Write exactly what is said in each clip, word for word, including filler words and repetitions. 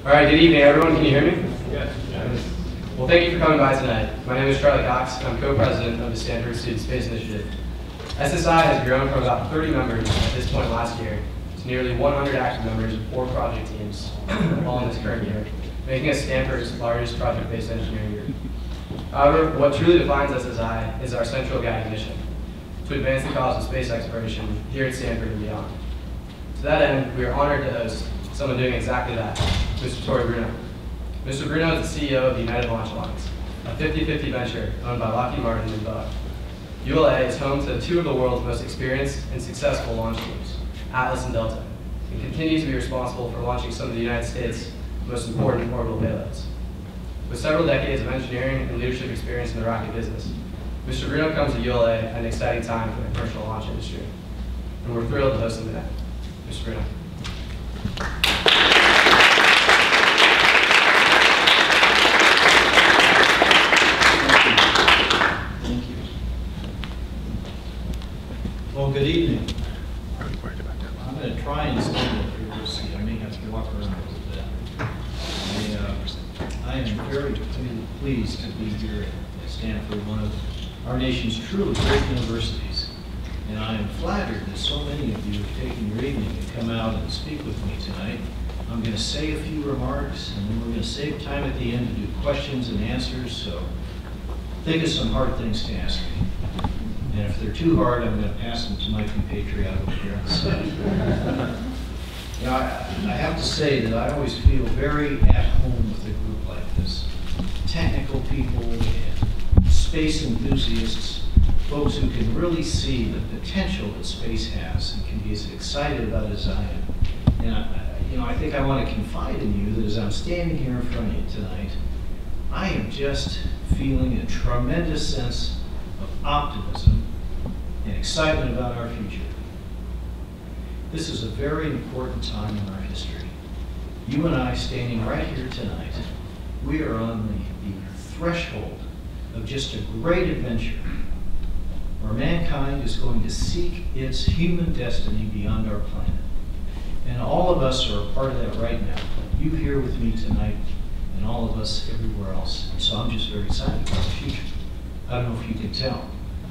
All right, good evening, everyone. Can you hear me? Yes. Yes. Well, thank you for coming by tonight. My name is Charlie Cox, and I'm co-president of the Stanford Student Space Initiative. S S I has grown from about thirty members at this point last year to nearly one hundred active members of four project teams, all in this current year, making us Stanford's largest project-based engineering group. However, what truly defines S S I is our central guiding mission, to advance the cause of space exploration here at Stanford and beyond. To that end, we are honored to host someone doing exactly that, Mister Tory Bruno. Mister Bruno is the C E O of the United Launch Alliance, a fifty fifty venture owned by Lockheed Martin and Boeing. U L A is home to two of the world's most experienced and successful launch teams, Atlas and Delta, and continues to be responsible for launching some of the United States' most important orbital payloads. With several decades of engineering and leadership experience in the rocket business, Mister Bruno comes to U L A at an exciting time for the commercial launch industry, and we're thrilled to host him today. Mister Bruno. Thank you. Well, good evening. I'm going to try and stand up here. We'll see. I may have to walk around a little bit. I, uh, I am very pleased to be here at Stanford, one of our nation's truly great universities. And I am flattered that so many of you have taken your evening to come out and speak with me tonight. I'm going to say a few remarks, and then we're going to save time at the end to do questions and answers, so think of some hard things to ask me. And if they're too hard, I'm going to pass them to my compatriot over here on the side. You know, I, I have to say that I always feel very at home with a group like this. Technical people and space enthusiasts, folks who can really see the potential that space has and can be as excited about it as I am. And I, you know, I think I want to confide in you that as I'm standing here in front of you tonight, I am just feeling a tremendous sense of optimism and excitement about our future. This is a very important time in our history. You and I standing right here tonight, we are on the, the threshold of just a great adventure where mankind is going to seek its human destiny beyond our planet. And all of us are a part of that right now. You here with me tonight, and all of us everywhere else. And so I'm just very excited about the future. I don't know if you can tell.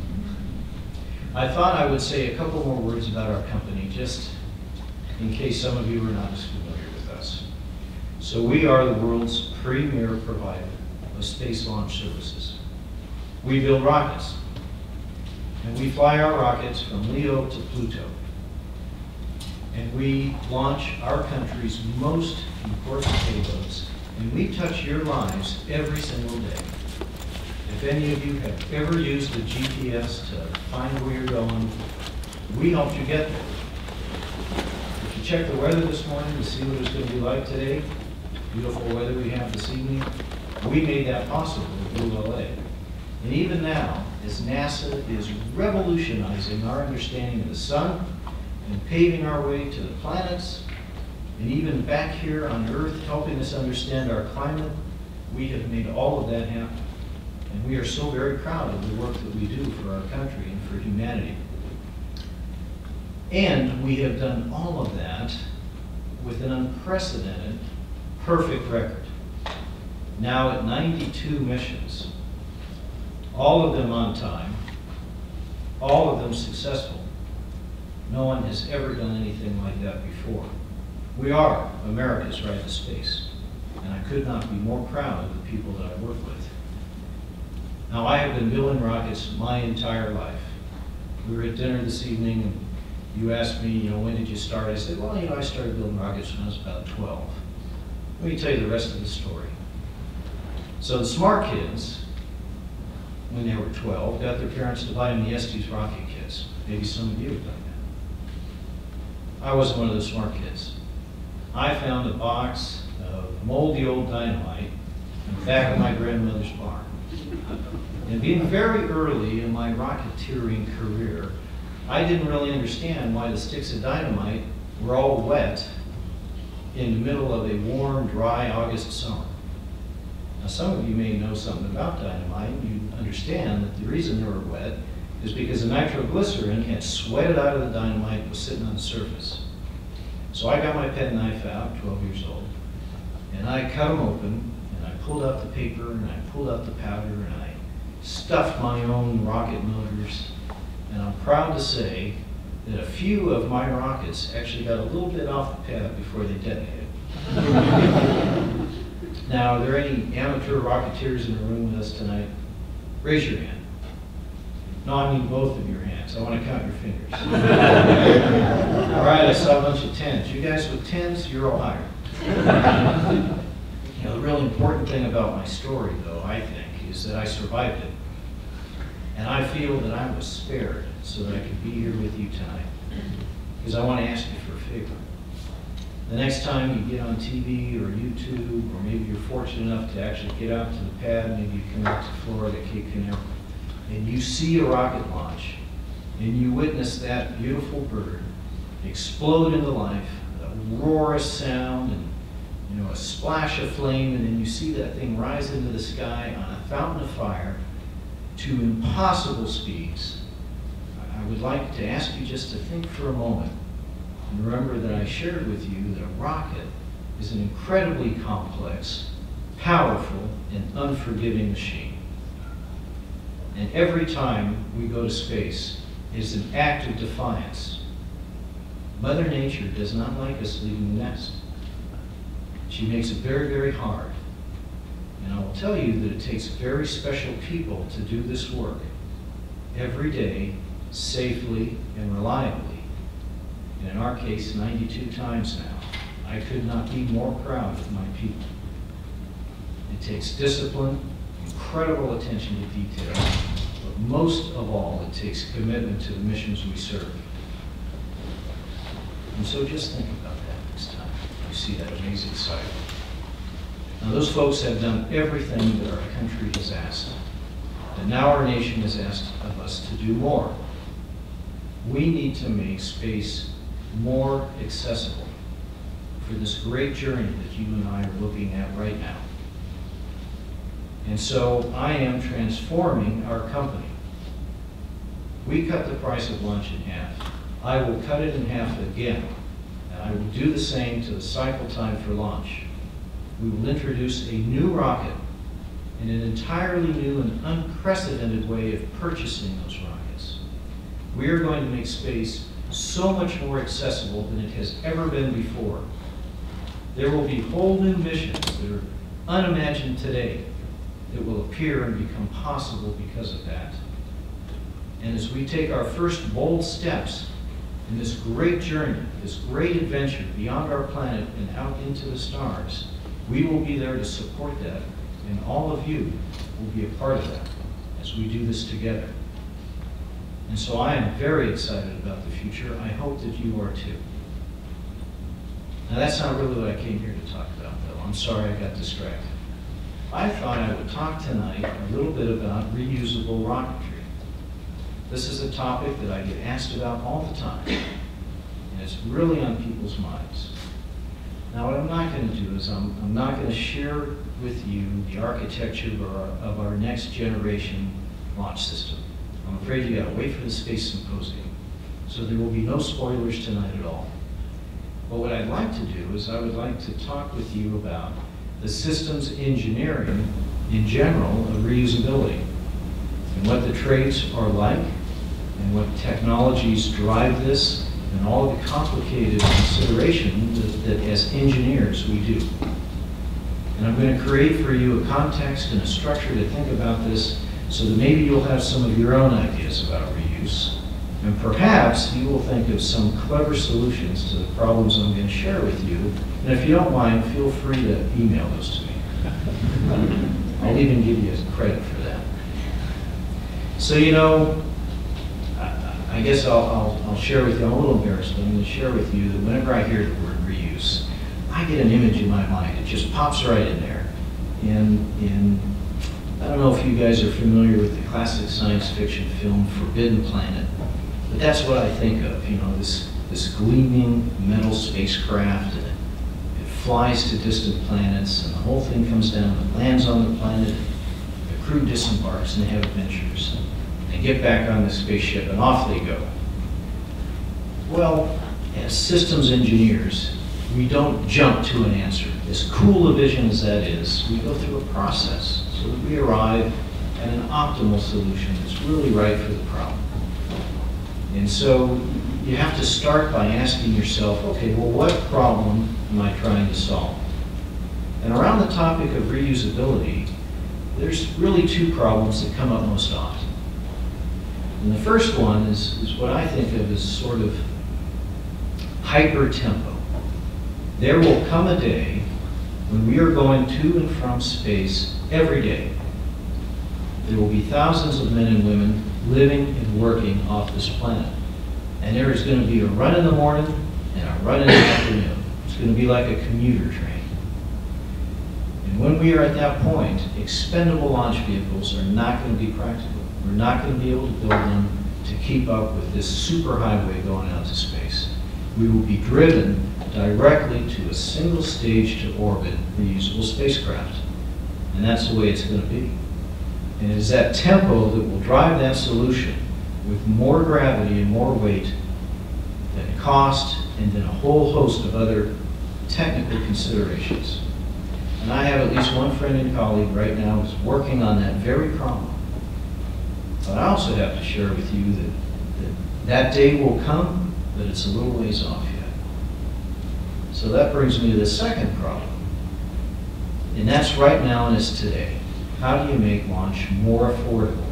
I thought I would say a couple more words about our company, just in case some of you are not as familiar with us. So we are the world's premier provider of space launch services. We build rockets, and we fly our rockets from Leo to Pluto. And we launch our country's most important payloads, and we touch your lives every single day. If any of you have ever used a G P S to find where you're going, we helped you get there. If you check the weather this morning to see what it's going to be like today, beautiful weather we have this evening, we made that possible with U L A. And even now, as NASA is revolutionizing our understanding of the sun and paving our way to the planets, and even back here on Earth helping us understand our climate, we have made all of that happen. And we are so very proud of the work that we do for our country and for humanity. And we have done all of that with an unprecedented, perfect record. Now at ninety-two missions, all of them on time, all of them successful. No one has ever done anything like that before. We are America's right to space, and I could not be more proud of the people that I work with. Now, I have been building rockets my entire life. We were at dinner this evening, and you asked me, you know, when did you start? I said, well, you know, I started building rockets when I was about twelve. Let me tell you the rest of the story. So the smart kids, when they were twelve, got their parents to buy them the Estes rocket kits. Maybe some of you have done that. I wasn't one of those smart kids. I found a box of moldy old dynamite in the back of my grandmother's barn. And being very early in my rocketeering career, I didn't really understand why the sticks of dynamite were all wet in the middle of a warm, dry August summer. Now, some of you may know something about dynamite. You understand that the reason they were wet is because the nitroglycerin had sweated out of the dynamite and was sitting on the surface. So I got my pen knife out, twelve years old, And I cut them open, and I pulled out the paper, and I pulled out the powder, and I stuffed my own rocket motors. And I'm proud to say that a few of my rockets actually got a little bit off the pad before they detonated. Now, are there any amateur rocketeers in the room with us tonight? Raise your hand. No, I mean both of your hands. I want to count your fingers. All right, I saw a bunch of tens. You guys with tens, you're all higher. You know, the really important thing about my story, though, I think, is that I survived it. And I feel that I was spared so that I could be here with you tonight. Because I want to ask you for a favor. The next time you get on T V or YouTube, or maybe you're fortunate enough to actually get out to the pad, maybe you come out to Florida, Cape Canaveral, and you see a rocket launch, and you witness that beautiful bird explode into life, a roarous sound, and you know, a splash of flame, and then you see that thing rise into the sky on a fountain of fire to impossible speeds. I would like to ask you just to think for a moment and remember that I shared with you that a rocket is an incredibly complex, powerful, and unforgiving machine. And every time we go to space is an act of defiance. Mother Nature does not like us leaving the nest. She makes it very, very hard. And I will tell you that it takes very special people to do this work every day, safely and reliably. And in our case, ninety-two times now. I could not be more proud of my people. It takes discipline, incredible attention to detail, but most of all, it takes commitment to the missions we serve. And so just think about that next time you see that amazing sight. Now, those folks have done everything that our country has asked, and now our nation has asked of us to do more. We need to make space more accessible for this great journey that you and I are looking at right now. And so I am transforming our company. We cut the price of lunch in half. I will cut it in half again, and I will do the same to the cycle time for launch. We will introduce a new rocket and an entirely new and unprecedented way of purchasing those rockets. We are going to make space so much more accessible than it has ever been before. There will be whole new missions that are unimagined today that will appear and become possible because of that. And as we take our first bold steps in this great journey, this great adventure beyond our planet and out into the stars, we will be there to support that, and all of you will be a part of that as we do this together. And so I am very excited about the future. I hope that you are too. Now, that's not really what I came here to talk about, though. I'm sorry I got distracted. I thought I would talk tonight a little bit about reusable rocketry. This is a topic that I get asked about all the time, and it's really on people's minds. Now, what I'm not going to do is I'm, I'm not going to share with you the architecture of our, of our next generation launch system. I'm afraid you got to wait for the Space Symposium, so there will be no spoilers tonight at all. But what I'd like to do is I would like to talk with you about the systems engineering in general of reusability, and what the traits are like, and what technologies drive this, and all of the complicated consideration that, that as engineers we do. And I'm going to create for you a context and a structure to think about this so that maybe you'll have some of your own ideas about reuse. And perhaps you will think of some clever solutions to the problems I'm going to share with you. And if you don't mind, feel free to email those to me. I'll even give you credit for that. So, you know, I guess I'll, I'll, I'll share with you, I'm a little embarrassed, but I'm going to share with you that whenever I hear the word reuse, I get an image in my mind. It just pops right in there. And, and I don't know if you guys are familiar with the classic science fiction film Forbidden Planet, but that's what I think of, you know, this, this gleaming metal spacecraft, and it, it flies to distant planets, and the whole thing comes down and lands on the planet, the crew disembarks and they have adventures. They get back on the spaceship and off they go. Well, as systems engineers, we don't jump to an answer. As cool a vision as that is, we go through a process so that we arrive at an optimal solution that's really right for the problem. And so you have to start by asking yourself, okay, well, what problem am I trying to solve? And around the topic of reusability, there's really two problems that come up most often. And the first one is, is what I think of as sort of hyper tempo. There will come a day when we are going to and from space every day. There will be thousands of men and women living and working off this planet. And there is going to be a run in the morning and a run in the afternoon. It's going to be like a commuter train. And when we are at that point, expendable launch vehicles are not going to be practical. We're not going to be able to build them to keep up with this superhighway going out to space. We will be driven directly to a single stage to orbit reusable spacecraft. And that's the way it's going to be. And it is that tempo that will drive that solution with more gravity and more weight than cost and then a whole host of other technical considerations. And I have at least one friend and colleague right now who's working on that very problem. But I also have to share with you that that, that day will come, but it's a little ways off yet. So that brings me to the second problem. And that's right now and it's today. How do you make launch more affordable?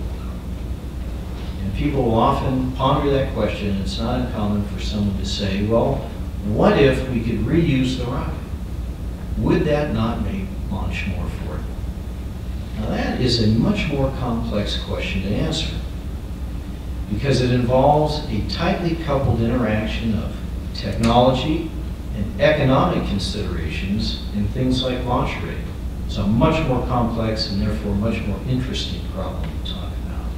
And people will often ponder that question. It's not uncommon for someone to say, well, what if we could reuse the rocket? Would that not make launch more affordable? Now that is a much more complex question to answer because it involves a tightly coupled interaction of technology and economic considerations in things like launch rate. It's a much more complex and therefore much more interesting problem to talk about.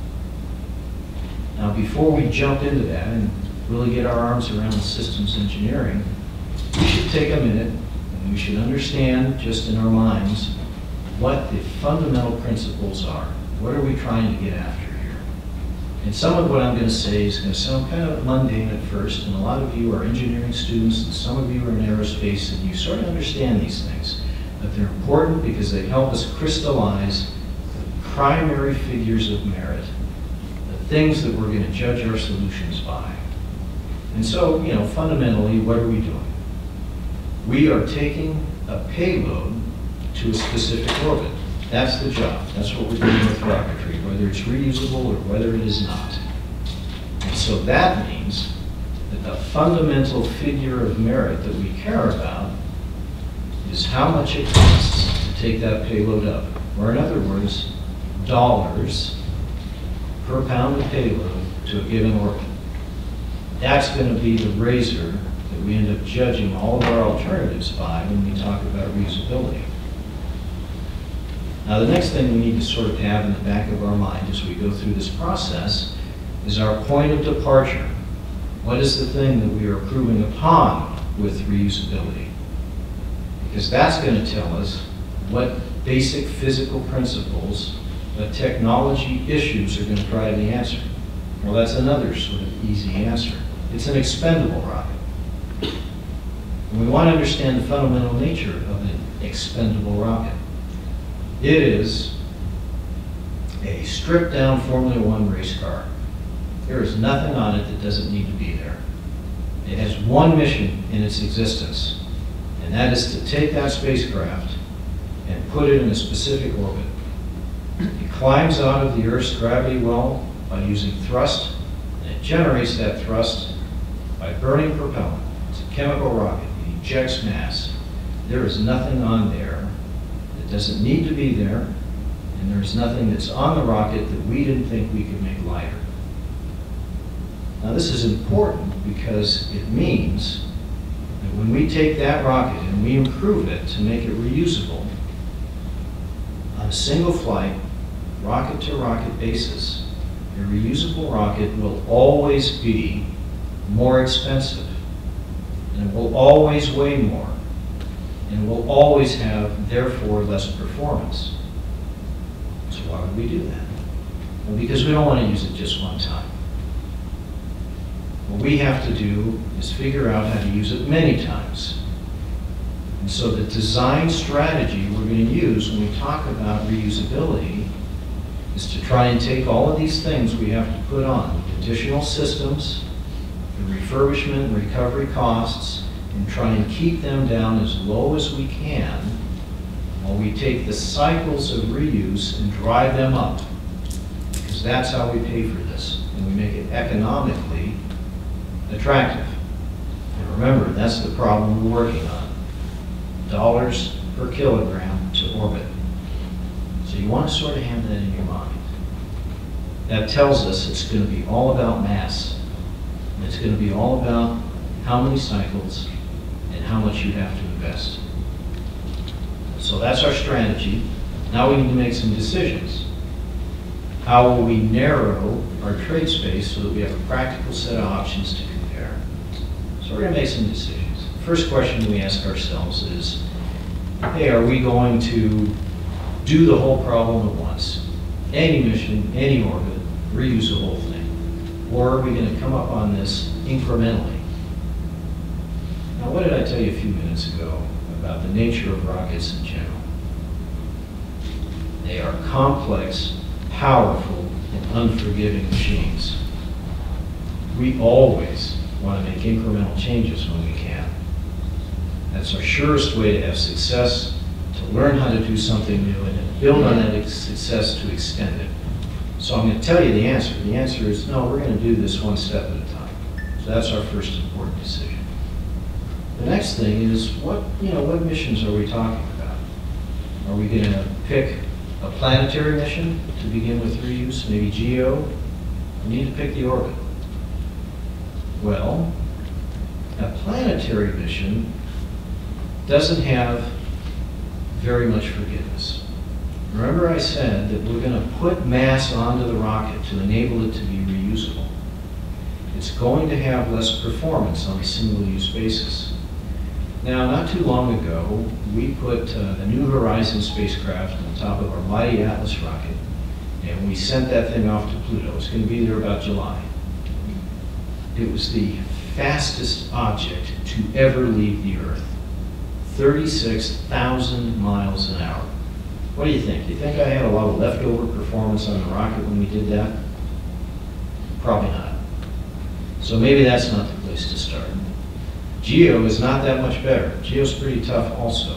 Now before we jump into that and really get our arms around the systems engineering, we should take a minute and we should understand just in our minds what the fundamental principles are. What are we trying to get after here? And some of what I'm going to say is going to sound kind of mundane at first, and a lot of you are engineering students, and some of you are in aerospace, and you sort of understand these things. But they're important because they help us crystallize the primary figures of merit, the things that we're going to judge our solutions by. And so, you know, fundamentally, what are we doing? We are taking a payload to a specific orbit. That's the job. That's what we're doing with rocketry, whether it's reusable or whether it is not. And so that means that the fundamental figure of merit that we care about is how much it costs to take that payload up. Or in other words, dollars per pound of payload to a given orbit. That's going to be the razor that we end up judging all of our alternatives by when we talk about reusability. Now the next thing we need to sort of have in the back of our mind as we go through this process is our point of departure. What is the thing that we are improving upon with reusability? Because that's going to tell us what basic physical principles, what technology issues are going to drive the answer. Well, that's another sort of easy answer. It's an expendable rocket. And we want to understand the fundamental nature of an expendable rocket. It is a stripped down Formula One race car. There is nothing on it that doesn't need to be there. It has one mission in its existence, and that is to take that spacecraft and put it in a specific orbit. It climbs out of the Earth's gravity well by using thrust, and it generates that thrust by burning propellant. It's a chemical rocket. It ejects mass. There is nothing on there that doesn't need to be there, and there's nothing that's on the rocket that we didn't think we could make lighter. Now this is important because it means that when we take that rocket and we improve it to make it reusable, on a single flight, rocket to rocket basis, a reusable rocket will always be more expensive, and it will always weigh more, and it will always have, therefore, less performance. So why would we do that? Well, because we don't want to use it just one time. What we have to do is figure out how to use it many times. And so the design strategy we're going to use when we talk about reusability is to try and take all of these things we have to put on, additional systems, the refurbishment and recovery costs, and try and keep them down as low as we can while we take the cycles of reuse and drive them up. Because that's how we pay for this, and we make it economically attractive. And remember, that's the problem we're working on. Dollars per kilogram to orbit. So you want to sort of have that in your mind. That tells us it's going to be all about mass. And it's going to be all about how many cycles and how much you have to invest. So that's our strategy. Now we need to make some decisions. How will we narrow our trade space so that we have a practical set of options to compare? So we're going to make some decisions. First question we ask ourselves is, hey, are we going to do the whole problem at once? Any mission, any orbit, reuse the whole thing? Or are we going to come up on this incrementally? Now, what did I tell you a few minutes ago about the nature of rockets in general? They are complex, powerful, and unforgiving machines. We always want to make incremental changes when we can. That's our surest way to have success, to learn how to do something new, and then build on that success to extend it. So I'm going to tell you the answer. The answer is no, we're going to do this one step at a time. So that's our first important decision. The next thing is, what, you know, what missions are we talking about? Are we going to pick a planetary mission to begin with reuse, maybe GEO? We need to pick the orbit. Well, a planetary mission doesn't have very much forgiveness. Remember I said that we're going to put mass onto the rocket to enable it to be reusable. It's going to have less performance on a single-use basis. Now, not too long ago, we put uh, the New Horizons spacecraft on top of our mighty Atlas rocket, and we sent that thing off to Pluto. It's going to be there about July. It was the fastest object to ever leave the Earth. thirty-six thousand miles an hour. What do you think? Do you think I had a lot of leftover performance on the rocket when we did that? Probably not. So maybe that's not the place to start. GEO is not that much better. GEO's pretty tough also.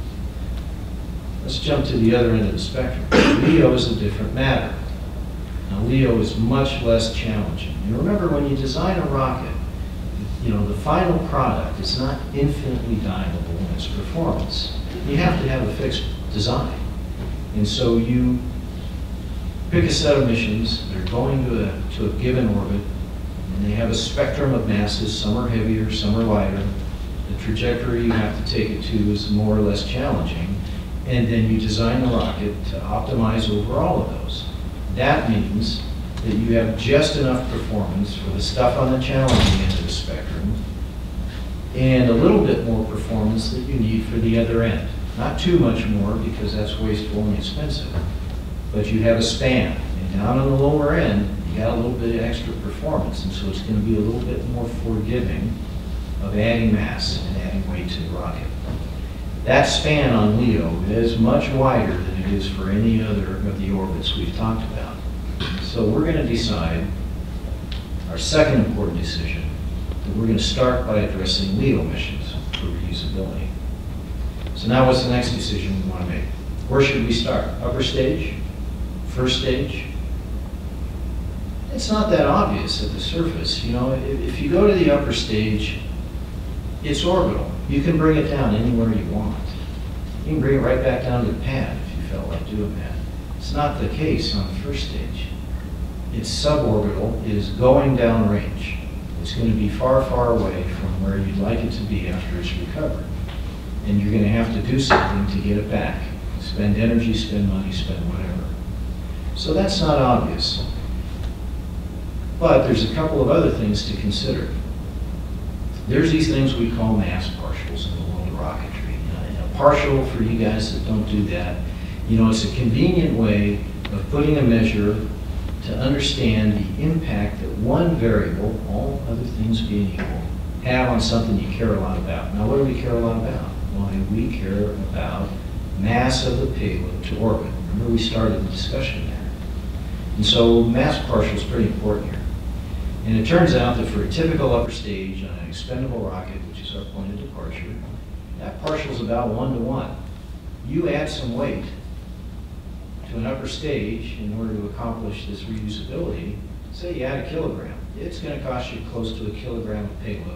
Let's jump to the other end of the spectrum. LEO is a different matter. Now, LEO is much less challenging. And remember, when you design a rocket, you know, the final product is not infinitely dialable in its performance. You have to have a fixed design. And so you pick a set of missions, they're going to a, to a given orbit, and they have a spectrum of masses. Some are heavier, some are lighter. The trajectory you have to take it to is more or less challenging. And then you design the rocket to optimize over all of those. That means that you have just enough performance for the stuff on the challenging end of the spectrum, and a little bit more performance that you need for the other end. Not too much more, because that's wasteful and expensive. But you have a span, and down on the lower end, you got a little bit of extra performance, and so it's going to be a little bit more forgiving of adding mass and adding weight to the rocket. That span on LEO is much wider than it is for any other of the orbits we've talked about. So we're going to decide, our second important decision, that we're going to start by addressing LEO missions for reusability. So now what's the next decision we want to make? Where should we start? Upper stage? First stage? It's not that obvious at the surface. You know, if, if you go to the upper stage, it's orbital. You can bring it down anywhere you want. You can bring it right back down to the pad if you felt like doing that. It's not the case on the first stage. It's suborbital, it is going downrange. It's going to be far, far away from where you'd like it to be after it's recovered. And you're going to have to do something to get it back. Spend energy, spend money, spend whatever. So that's not obvious. But there's a couple of other things to consider. There's these things we call mass partials in the world of rocketry. You know, a partial, for you guys that don't do that, you know, it's a convenient way of putting a measure to understand the impact that one variable, all other things being equal, have on something you care a lot about. Now, what do we care a lot about? Well, why we care about mass of the payload to orbit. Remember, we started the discussion there. And so mass partial is pretty important here. And it turns out that for a typical upper stage on an expendable rocket, which is our point of departure, that partial is about one to one. You add some weight to an upper stage in order to accomplish this reusability. Say you add a kilogram, it's going to cost you close to a kilogram of payload.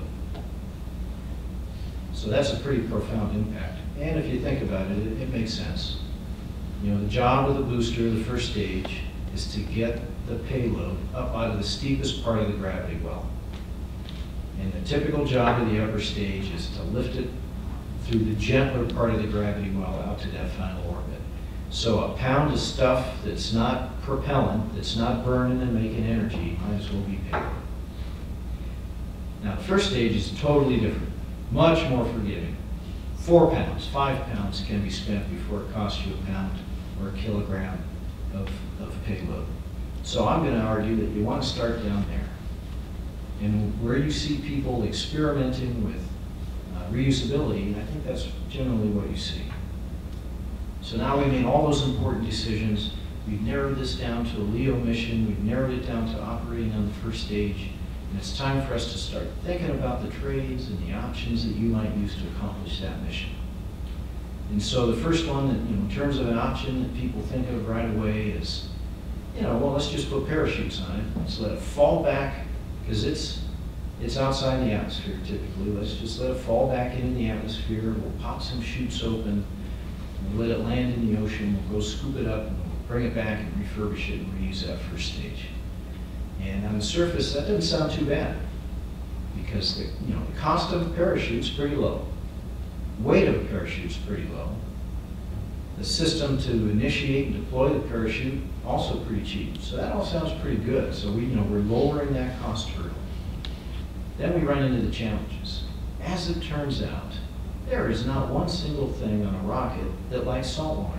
So that's a pretty profound impact. And if you think about it, it, it makes sense. You know, the job of the booster, the first stage, is to get the payload up out of the steepest part of the gravity well. And the typical job of the upper stage is to lift it through the gentler part of the gravity well out to that final orbit. So a pound of stuff that's not propellant, that's not burning and making energy, might as well be payload. Now the first stage is totally different, much more forgiving. Four pounds, five pounds can be spent before it costs you a pound or a kilogram of, of payload. So I'm going to argue that you want to start down there. And where you see people experimenting with uh, reusability, I think that's generally what you see. So now we made all those important decisions. We've narrowed this down to a LEO mission. We've narrowed it down to operating on the first stage. And it's time for us to start thinking about the trades and the options that you might use to accomplish that mission. And so the first one, that, you know, in terms of an option that people think of right away is, you know, well, let's just put parachutes on it. Let's let it fall back, because it's it's outside the atmosphere typically. Let's just let it fall back into the atmosphere. We'll pop some chutes open. We'll let it land in the ocean. We'll go scoop it up and we'll bring it back and refurbish it and reuse that first stage. And on the surface, that doesn't sound too bad, because the, you know, the cost of a parachute is pretty low. Weight of a parachute is pretty low. The system to initiate and deploy the parachute, also pretty cheap. So that all sounds pretty good. So we, you know, we're lowering that cost hurdle. Then we run into the challenges. As it turns out, there is not one single thing on a rocket that likes salt water.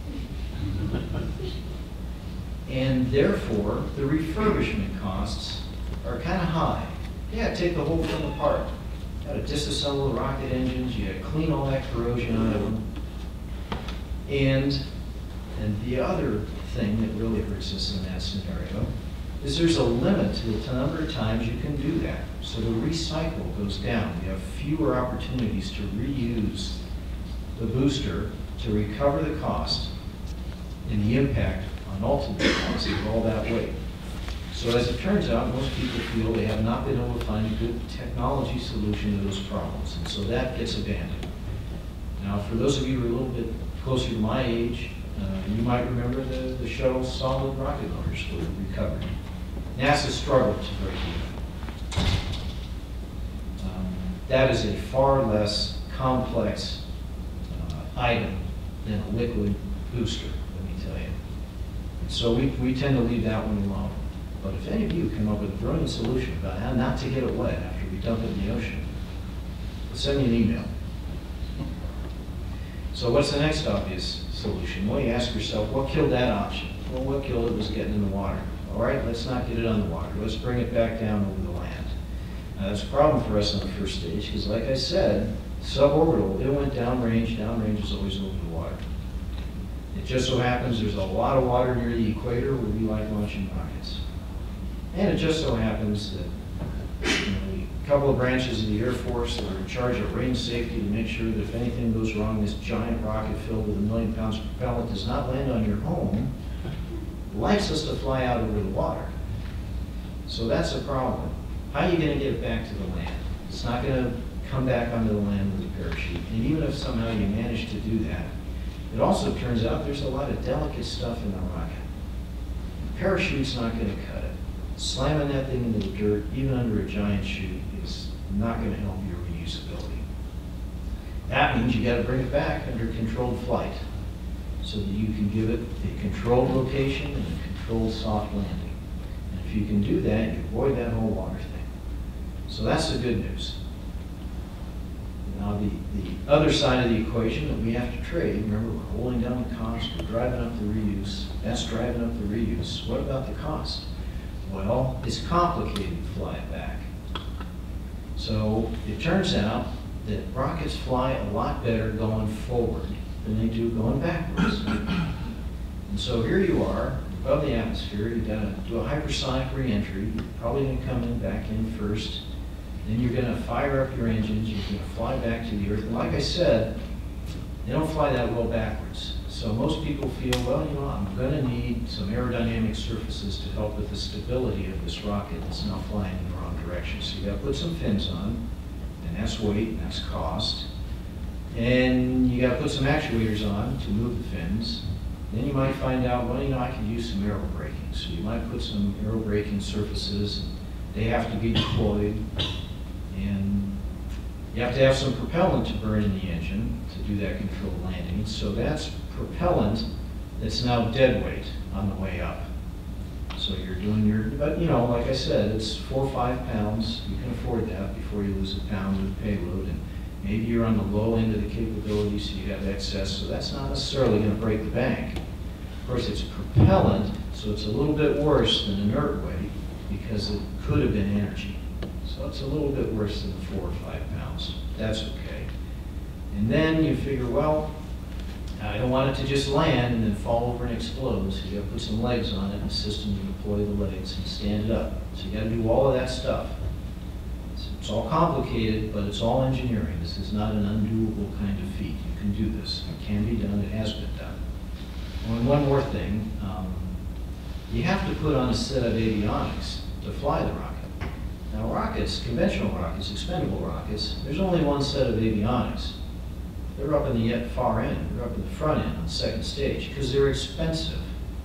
And therefore, the refurbishment costs are kind of high. Yeah, take the whole thing apart. You got to disassemble the rocket engines, you got to clean all that corrosion out of them. And, and the other thing that really hurts us in that scenario is there's a limit to the number of times you can do that. So the recycle goes down. You have fewer opportunities to reuse the booster to recover the cost and the impact on ultimate cost of all that weight. So as it turns out, most people feel they have not been able to find a good technology solution to those problems, and so that gets abandoned. Now, for those of you who are a little bit closer to my age, uh, you might remember the, the shuttle solid rocket motors were recovered. NASA struggled to break even. Um, that is a far less complex uh, item than a liquid booster, let me tell you. So we, we tend to leave that one alone. But if any of you come up with a brilliant solution about how not to get it wet after we dump it in the ocean, send me an email. So what's the next obvious solution? Well, you ask yourself, what killed that option? Well, what killed it was getting in the water. All right, let's not get it on the water. Let's bring it back down over the land. Now, that's a problem for us on the first stage, because like I said, suborbital, it went downrange. Downrange is always over the water. It just so happens there's a lot of water near the equator where we like launching rockets. And it just so happens that, you know, a couple of branches of the Air Force that are in charge of range safety to make sure that if anything goes wrong, this giant rocket filled with a million pounds of propellant does not land on your home, likes us to fly out over the water. So that's a problem. How are you going to get it back to the land? It's not going to come back onto the land with a parachute. And even if somehow you manage to do that, it also turns out there's a lot of delicate stuff in the rocket. The parachute's not going to cut it. Slamming that thing into the dirt, even under a giant chute, is not going to help your reusability. That means you got to bring it back under controlled flight so that you can give it a controlled location and a controlled soft landing. And if you can do that, you avoid that whole water thing. So that's the good news. Now the, the other side of the equation that we have to trade, remember we're holding down the cost, we're driving up the reuse, that's driving up the reuse. What about the cost? Well, it's complicated to fly it back. So it turns out that rockets fly a lot better going forward than they do going backwards. And so here you are, above the atmosphere, you've got to do a hypersonic reentry, you're probably going to come in back in first, then you're going to fire up your engines, you're going to fly back to the Earth. And like I said, they don't fly that well backwards. So most people feel, well, you know, I'm going to need some aerodynamic surfaces to help with the stability of this rocket that's now flying in the wrong direction. So you got to put some fins on, and that's weight, and that's cost. And you got to put some actuators on to move the fins. Then you might find out, well, you know, I could use some aero braking. So you might put some aero braking surfaces, and they have to be deployed. And you have to have some propellant to burn in the engine to do that controlled landing. So that's propellant that's now dead weight on the way up. So you're doing your, but you know, like I said, it's four or five pounds. You can afford that before you lose a pound of payload. And maybe you're on the low end of the capability, so you have excess. So that's not necessarily going to break the bank. Of course, it's propellant, so it's a little bit worse than inert weight because it could have been energy. So it's a little bit worse than four or five pounds. That's okay. And then you figure, well, I don't want it to just land and then fall over and explode, so you got to put some legs on it and a system to deploy the legs and stand it up. So you got to do all of that stuff. It's, it's all complicated, but it's all engineering. This is not an undoable kind of feat. You can do this. It can be done. It has been done. Oh, and one more thing. Um, you have to put on a set of avionics to fly the rocket. Now rockets, conventional rockets, expendable rockets, there's only one set of avionics. They're up in the far end, they're up in the front end on the second stage, because they're expensive.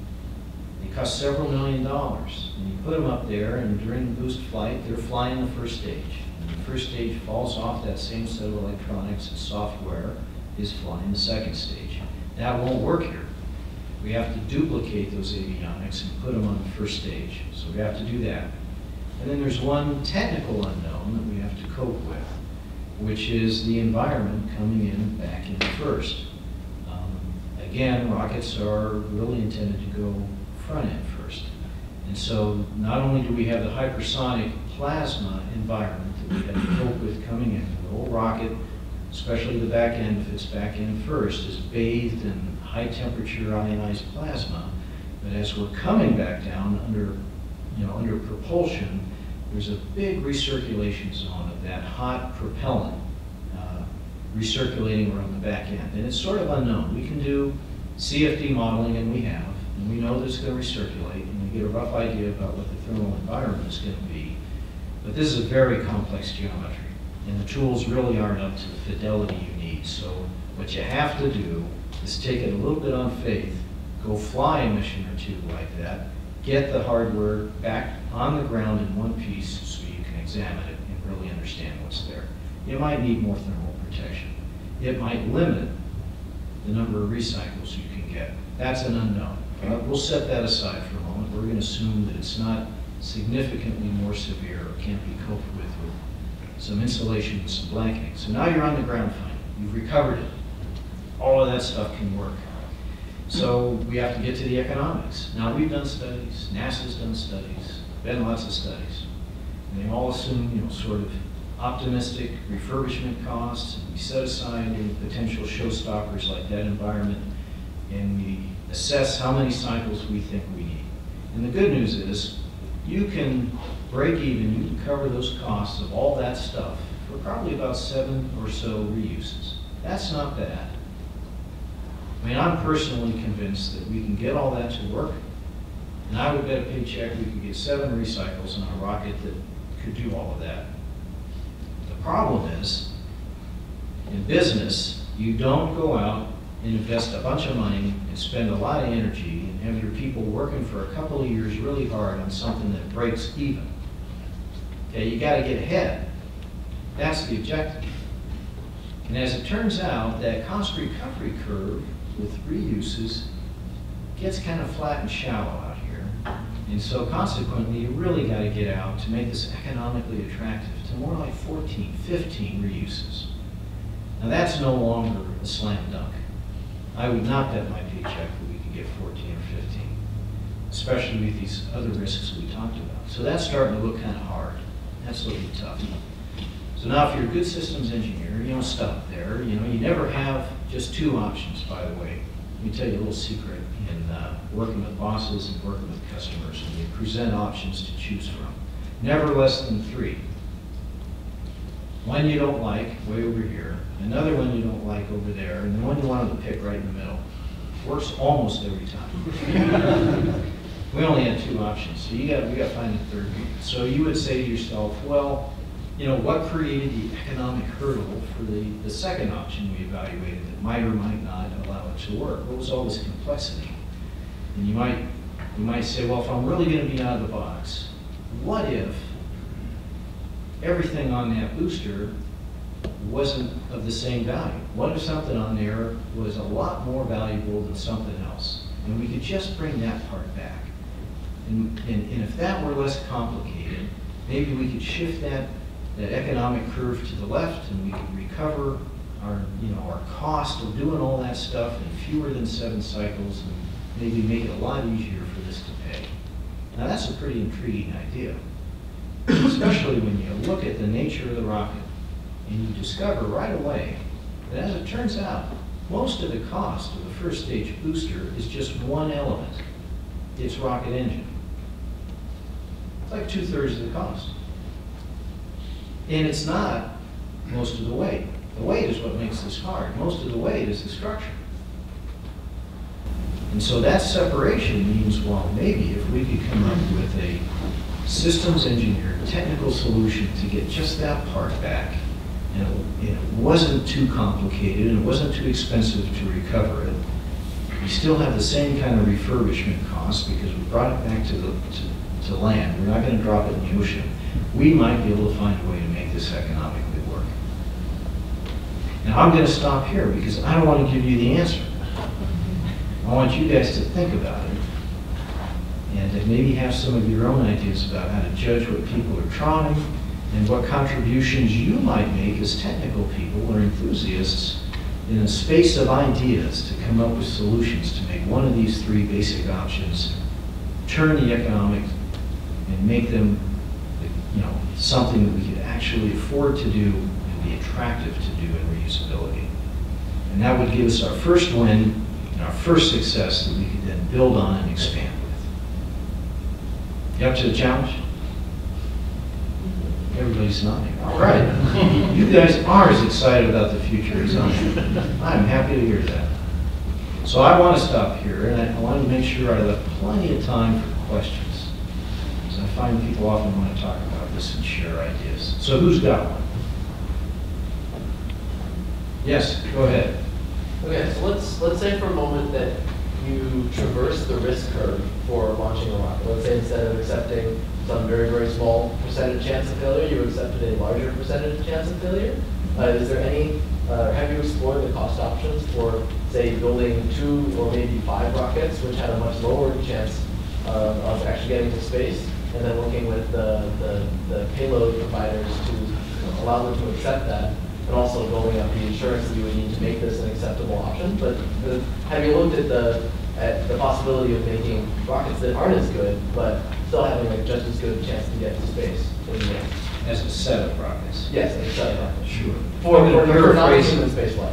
They cost several million dollars. And you put them up there, and during the boost flight, they're flying the first stage. And the first stage falls off, that same set of electronics and software is flying the second stage. That won't work here. We have to duplicate those avionics and put them on the first stage. So we have to do that. And then there's one technical unknown that we have to cope with, which is the environment coming in back in first. Um, again, rockets are really intended to go front end first. And so not only do we have the hypersonic plasma environment that we have to cope with coming in, the whole rocket, especially the back end, if it's back end first, is bathed in high temperature ionized plasma. But as we're coming back down under, you know, under propulsion, there's a big recirculation zone of that hot propellant uh, recirculating around the back end. And it's sort of unknown. We can do C F D modeling, and we have, and we know that it's going to recirculate, and we get a rough idea about what the thermal environment is going to be. But this is a very complex geometry, and the tools really aren't up to the fidelity you need. So what you have to do is take it a little bit on faith, go fly a mission or two like that, get the hardware back on the ground in one piece so you can examine it and really understand what's there. You might need more thermal protection. It might limit the number of recycles you can get. That's an unknown. Uh, we'll set that aside for a moment. We're going to assume that it's not significantly more severe or can't be coped with with some insulation and some blanketing. So now you're on the ground fine. You've recovered it. All of that stuff can work. So we have to get to the economics. Now we've done studies, NASA's done studies, been lots of studies. And they all assume, you know, sort of optimistic refurbishment costs, and we set aside any potential showstoppers like that environment, and we assess how many cycles we think we need. And the good news is, you can break even, you can cover those costs of all that stuff for probably about seven or so reuses. That's not bad. I mean, I'm personally convinced that we can get all that to work, and I would bet a paycheck we could get seven recycles on a rocket that could do all of that. The problem is, in business, you don't go out and invest a bunch of money and spend a lot of energy and have your people working for a couple of years really hard on something that breaks even. Okay, you got to get ahead. That's the objective. And as it turns out, that cost recovery curve with reuses gets kind of flat and shallow out here. And so consequently, you really got to get out to make this economically attractive to more like fourteen, fifteen reuses. Now that's no longer a slam dunk. I would not bet my paycheck that we could get fourteen or fifteen, especially with these other risks we talked about. So that's starting to look kind of hard. That's looking tough. So now if you're a good systems engineer, you don't stop there. You know, you never have just two options, by the way. Let me tell you a little secret in uh, working with bosses and working with customers. When you present options to choose from, never less than three. One you don't like, way over here. Another one you don't like over there. And the one you wanted to pick right in the middle. Works almost every time. We only had two options, so you got we got to find the third one. So you would say to yourself, well, you know, what created the economic hurdle for the, the second option we evaluated that might or might not allow it to work? What was all this complexity? And you might you might say, well, if I'm really going to be out of the box, what if everything on that booster wasn't of the same value? What if something on there was a lot more valuable than something else? And we could just bring that part back. And, and, and if that were less complicated, maybe we could shift that, that economic curve to the left, and we could recover our, you know, our cost of doing all that stuff in fewer than seven cycles, and maybe make it a lot easier for this to pay. Now that's a pretty intriguing idea, especially when you look at the nature of the rocket, and you discover right away that, as it turns out, most of the cost of the first stage booster is just one element, its rocket engine. It's like two-thirds of the cost. And it's not most of the weight. The weight is what makes this hard. Most of the weight is the structure. And so that separation means, well, maybe if we could come up with a systems engineer technical solution to get just that part back, and it, it wasn't too complicated and it wasn't too expensive to recover it, we still have the same kind of refurbishment costs because we brought it back to the to, to land. We're not going to drop it in the ocean. We might be able to find a way to make this economically work. Now I'm going to stop here because I don't want to give you the answer. I want you guys to think about it and to maybe have some of your own ideas about how to judge what people are trying and what contributions you might make as technical people or enthusiasts in a space of ideas to come up with solutions to make one of these three basic options turn the economic and make them, you know, something that we could actually afford to do and be attractive to do in reusability. And that would give us our first win and our first success that we could then build on and expand with. You up to the challenge? Everybody's nodding. All right. You guys are as excited about the future as I am. I'm happy to hear that. So I want to stop here, and I, I want to make sure I left plenty of time for questions, because I find people often want to talk about this and share ideas. So who's got one? Yes, go ahead. Okay, so let's let's say for a moment that you traverse the risk curve for launching a rocket. Let's say instead of accepting some very, very small percentage chance of failure, you accepted a larger percentage chance of failure. Uh, is there any, uh, have you explored the cost options for, say, building two or maybe five rockets, which had a much lower chance uh, of actually getting to space, and then working with the, the, the payload providers to allow them to accept that, and also building up the insurance that you would need to make this an acceptable option? But the, have you looked at the at the possibility of making rockets that aren't as good, but still having like just as good a chance to get to space in the end? As a set of rockets. Yes, as a set of rockets. Sure. For, I'm for, going for to non-human spaceflight.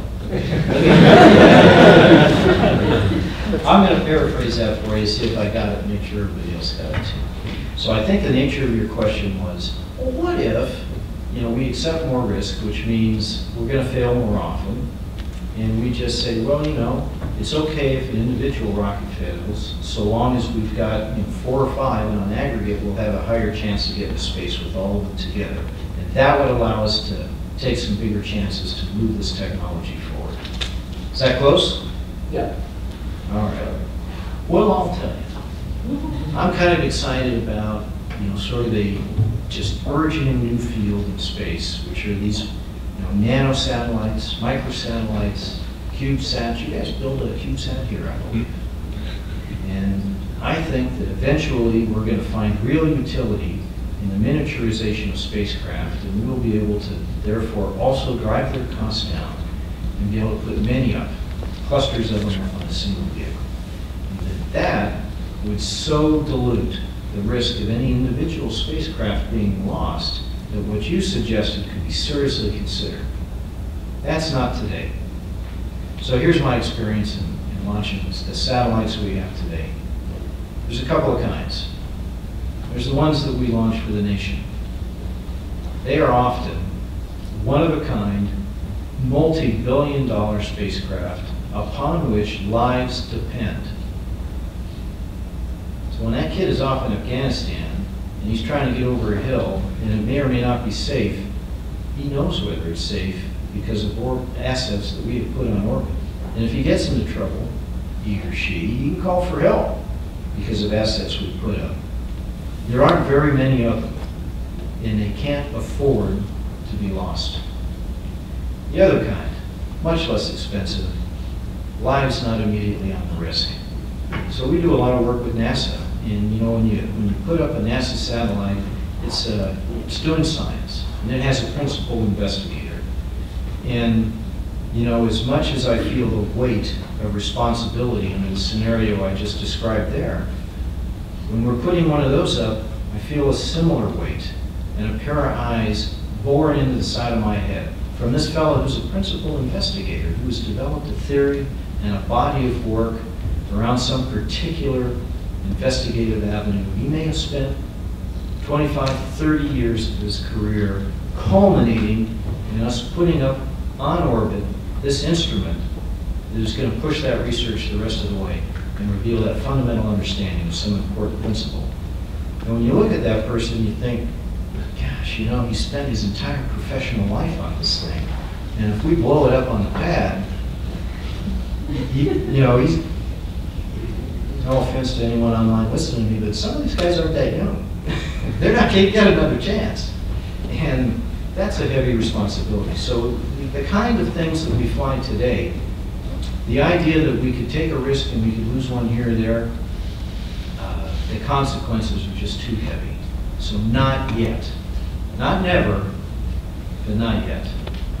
I'm going to paraphrase that for you, see if I got it, and make sure everybody else got it too. So I think the nature of your question was, well, what if, you know, we accept more risk, which means we're going to fail more often, and we just say, well, you know, it's okay if an individual rocket fails, so long as we've got, you know, four or five, and on aggregate, we'll have a higher chance to get into space with all of them together. And that would allow us to take some bigger chances to move this technology forward. Is that close? Yeah. All right. Well, I'll tell you. I'm kind of excited about, you know, sort of a just burgeoning new field in space, which are these, you know, nano satellites, micro satellites, CubeSats. You guys build a CubeSat here, I believe. And I think that eventually we're going to find real utility in the miniaturization of spacecraft, and we'll be able to therefore also drive their costs down and be able to put many up, clusters of them on a single vehicle. And that would so dilute the risk of any individual spacecraft being lost that what you suggested could be seriously considered. That's not today. So here's my experience in, in launching the satellites we have today. There's a couple of kinds. There's the ones that we launch for the nation. They are often one-of-a-kind, multi-billion dollar spacecraft upon which lives depend. So when that kid is off in Afghanistan and he's trying to get over a hill and it may or may not be safe, he knows whether it's safe because of or assets that we have put on orbit. And if he gets into trouble, he or she, he can call for help because of assets we've put up. There aren't very many of them, and they can't afford to be lost. The other kind, much less expensive, lives not immediately on the risk. So we do a lot of work with NASA, and you know, when you when you put up a NASA satellite, it's uh, it's doing science, and it has a principal investigator. And you know, as much as I feel the weight of responsibility in the scenario I just described there, when we're putting one of those up, I feel a similar weight and a pair of eyes bored into the side of my head from this fellow who's a principal investigator who has developed a theory and a body of work around some particular investigative avenue. He may have spent twenty-five, thirty years of his career culminating in us putting up on orbit this instrument that is going to push that research the rest of the way and reveal that fundamental understanding of some important principle. And when you look at that person, you think, gosh, you know, he spent his entire professional life on this thing. And if we blow it up on the pad, he, you know, he's, no offense to anyone online listening to me, but some of these guys aren't that young. They're not going to get another chance. And that's a heavy responsibility. So the kind of things that we fly today, the idea that we could take a risk and we could lose one here or there, uh, the consequences are just too heavy. So not yet. Not never, but not yet.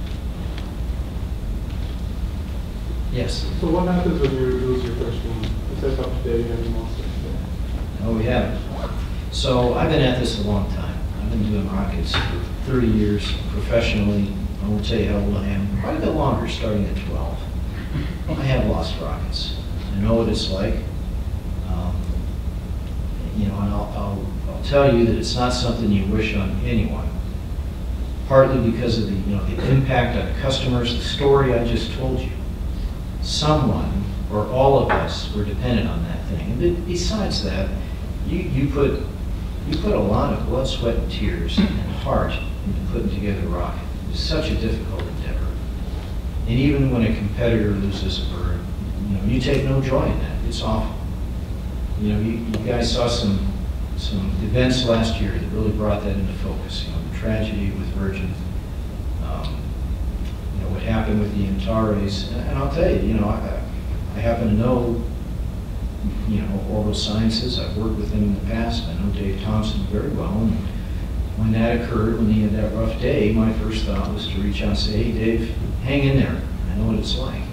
Yes? So what happens when you lose your first one? It says up today you haven't lost it. No, we haven't. So I've been at this a long time. I've been doing rockets for thirty years professionally. I won't tell you how old I am. Quite a bit longer, starting at twelve. I have lost rockets. I know what it's like. Um, you know, and I'll, I'll, I'll tell you that it's not something you wish on anyone. Partly because of the, you know, the impact on customers, the story I just told you. Someone, or all of us, were dependent on that thing. And besides that, you, you put you put a lot of blood, sweat, and tears and heart into putting together a rocket. It's such a difficult endeavor. And even when a competitor loses a bird, you know, you take no joy in that. It's awful. You know, you, you guys saw some some events last year that really brought that into focus. You know, the tragedy with Virgin, um, you know, what happened with the Antares. And, and I'll tell you, you know, I, I happen to know, you know, Orbital Sciences. I've worked with them in the past. I know Dave Thompson very well. And when that occurred, when he had that rough day, my first thought was to reach out and say, hey, Dave, hang in there. I know what it's like.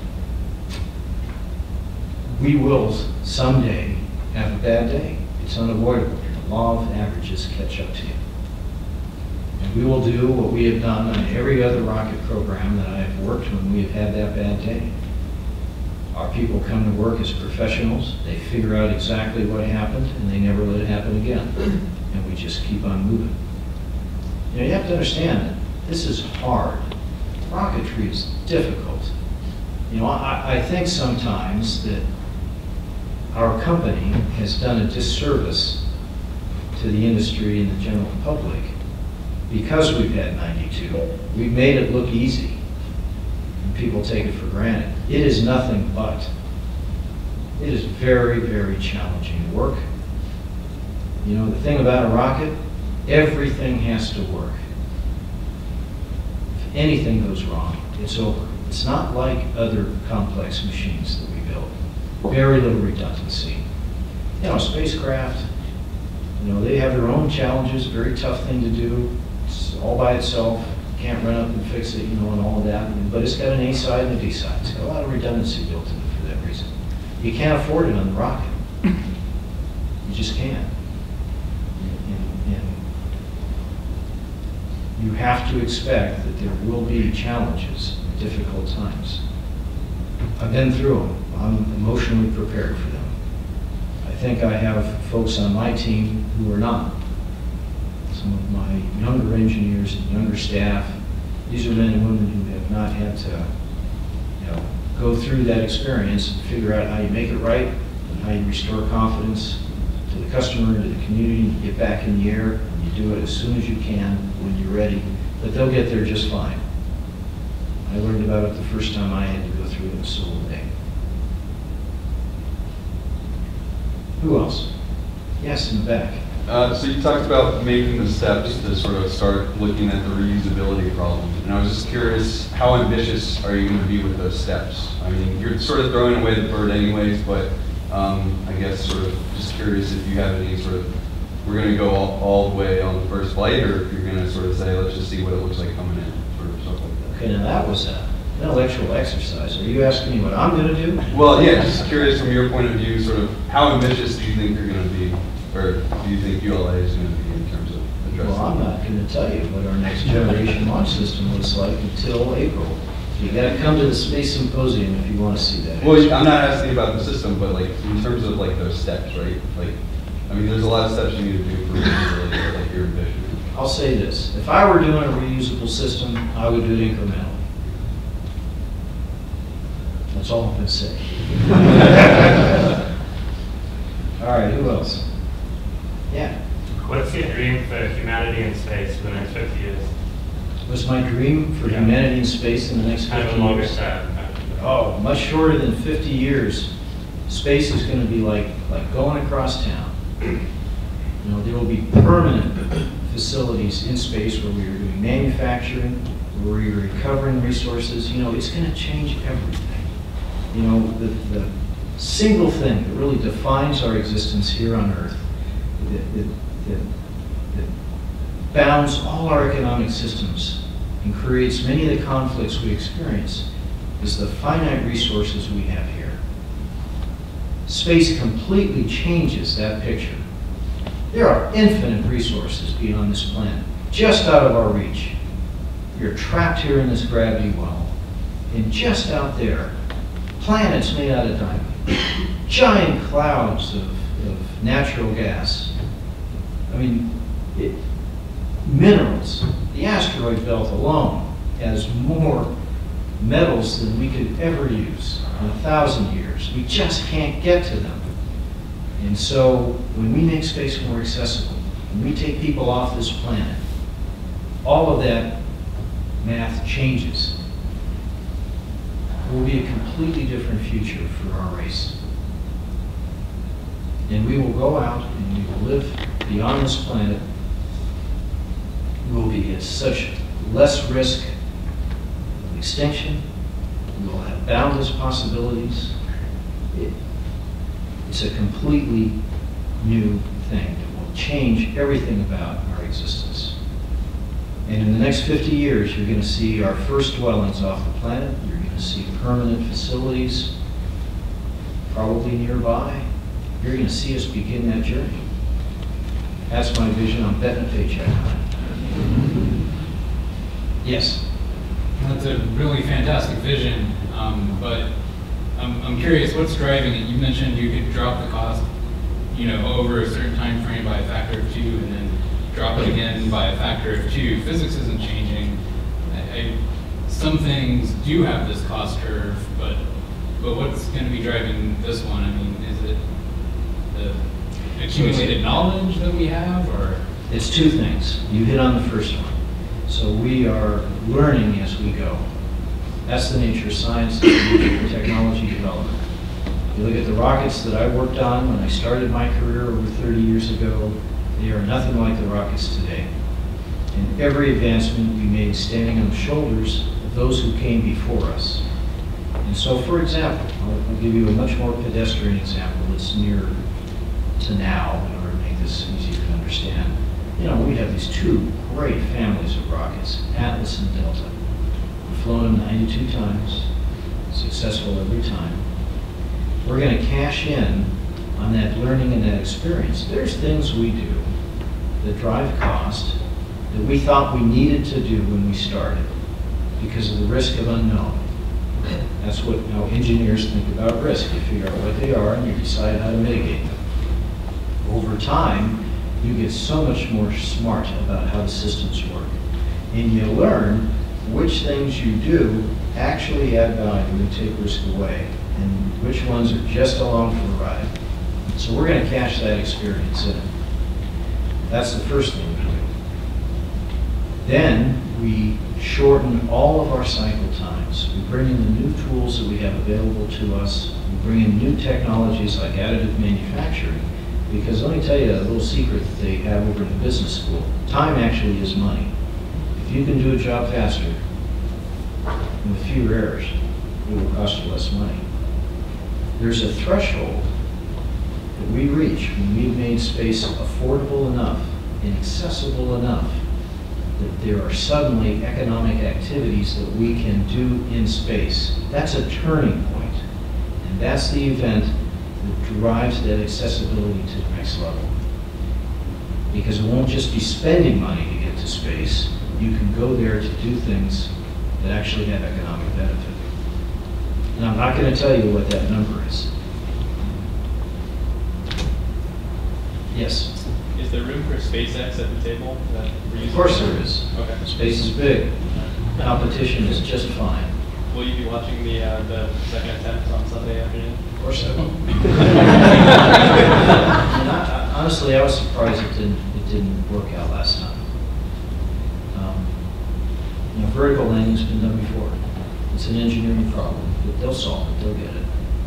We will someday have a bad day. It's unavoidable. The law of averages catch up to you. And we will do what we have done on every other rocket program that I have worked when we have had that bad day. Our people come to work as professionals. They figure out exactly what happened, and they never let it happen again. And we just keep on moving. You know, you have to understand that this is hard. Rocketry is difficult. You know, I, I think sometimes that our company has done a disservice to the industry and the general public because we've had ninety-two. We've made it look easy, and people take it for granted. It is nothing but. It is very, very challenging work. You know, the thing about a rocket, everything has to work. If anything goes wrong, it's over. It's not like other complex machines that we build. Very little redundancy. You know, spacecraft, you know, they have their own challenges, very tough thing to do. It's all by itself. Can't run up and fix it, you know, and all of that. But it's got an A side and a B side. It's got a lot of redundancy built in it for that reason. You can't afford it on the rocket. You just can't. And, and you have to expect that there will be challenges, difficult times. I've been through them. I'm emotionally prepared for them. I think I have folks on my team who are not. Some of my younger engineers and younger staff, these are men and women who have not had to, you know, go through that experience and figure out how you make it right and how you restore confidence to the customer, to the community, and get back in the air. And you do it as soon as you can when you're ready, but they'll get there just fine. I learned about it the first time I had to go through it in Seoul Day. Who else? Yes, in the back. Uh, so you talked about making the steps to sort of start looking at the reusability problem. And I was just curious, how ambitious are you going to be with those steps? I mean, you're sort of throwing away the bird anyways, but um, I guess sort of just curious if you have any sort of, we're going to go all, all the way on the first flight, or if you're going to sort of say, let's just see what it looks like coming in, or something like that. Okay, now that was a intellectual exercise. Are you asking me what I'm going to do? Well, yeah, just curious from your point of view, sort of, how ambitious do you think you're going to be, or do you think U L A is going to be in terms of addressing? Well, I'm not going to tell you what our next generation launch system looks like until April. You got to come to the Space Symposium if you want to see that. Well, I'm not asking about the system, but like in terms of like those steps, right? Like, I mean, there's a lot of steps you need to do for reusability, or like your ambition. I'll say this: if I were doing a reusable system, I would do it incrementally. That's all I'm going to say. All right, who else? Yeah. What's your dream for humanity in space for the next fifty years? What's my dream for Yeah. humanity in space in the next Kind of fifty a longer years? term. Oh, much shorter than fifty years. Space is going to be like, like going across town. You know, there will be permanent facilities in space where we are doing manufacturing, where we are recovering resources. You know, it's going to change everything. You know, the, the single thing that really defines our existence here on Earth, that, that, that, that bounds all our economic systems and creates many of the conflicts we experience, is the finite resources we have here. Space completely changes that picture. There are infinite resources beyond this planet, just out of our reach. You're trapped here in this gravity well, and just out there, planets made out of diamond, giant clouds of, of natural gas. I mean, it, minerals. The asteroid belt alone has more metals than we could ever use in a thousand years. We just can't get to them. And so when we make space more accessible, when we take people off this planet, all of that math changes. It will be a completely different future for our race. And we will go out and we will live beyond this planet. We will be at such less risk of extinction. We will have boundless possibilities. It, it's a completely new thing that will change everything about our existence. And in the next fifty years, you're going to see our first dwellings off the planet. You're going to see permanent facilities, probably nearby. You're going to see us begin that journey. That's my vision. I'm betting a paycheck on it. Yes? That's a really fantastic vision, um, but I'm, I'm curious, what's driving it? You mentioned you could drop the cost, you know, over a certain time frame by a factor of two, and then drop it again by a factor of two. Physics isn't changing. I, I, some things do have this cost curve, but but what's going to be driving this one? I mean, is it the accumulated knowledge that we have, or? It's two things. You hit on the first one. So we are learning as we go. That's the nature of science, that's the nature of technology development. You look at the rockets that I worked on when I started my career over thirty years ago, they are nothing like the rockets today. And every advancement we made standing on the shoulders of those who came before us. And so, for example, I'll, I'll give you a much more pedestrian example that's near to now in order to make this easier to understand. You know, we have these two great families of rockets, Atlas and Delta. We've flown them ninety-two times, successful every time. We're going to cash in on that learning and that experience. There's things we do that drive cost that we thought we needed to do when we started because of the risk of unknown. That's what how engineers think about risk. You figure out what they are and you decide how to mitigate them. Over time, you get so much more smart about how the systems work. And you learn which things you do actually add value and take risk away, and which ones are just along for the ride. So we're going to cash that experience in. That's the first thing we do. Then we shorten all of our cycle times. We bring in the new tools that we have available to us. We bring in new technologies like additive manufacturing, because let me tell you a little secret that they have over in the business school. Time actually is money. If you can do a job faster and with fewer errors, it will cost you less money. There's a threshold that we reach when we've made space affordable enough and accessible enough that there are suddenly economic activities that we can do in space. That's a turning point, and that's the event that drives that accessibility to the next level. Because it won't just be spending money to get to space. You can go there to do things that actually have economic benefit. And I'm not going to tell you what that number is. Yes? Is there room for SpaceX at the table? That we're Of course there is. Okay. Space is big. Competition is just fine. Will you be watching the uh, the second attempt on Sunday afternoon? Of course I will. And I, honestly, I was surprised it didn't, it didn't work out last time. Um, you know, vertical landing's been done before. It's an engineering problem, but they'll solve it, they'll get it.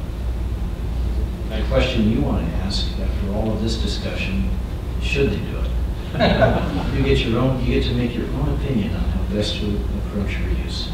The question you want to ask after all of this discussion, should they do it? You get your own, you get to make your own opinion on how best to approach reuse.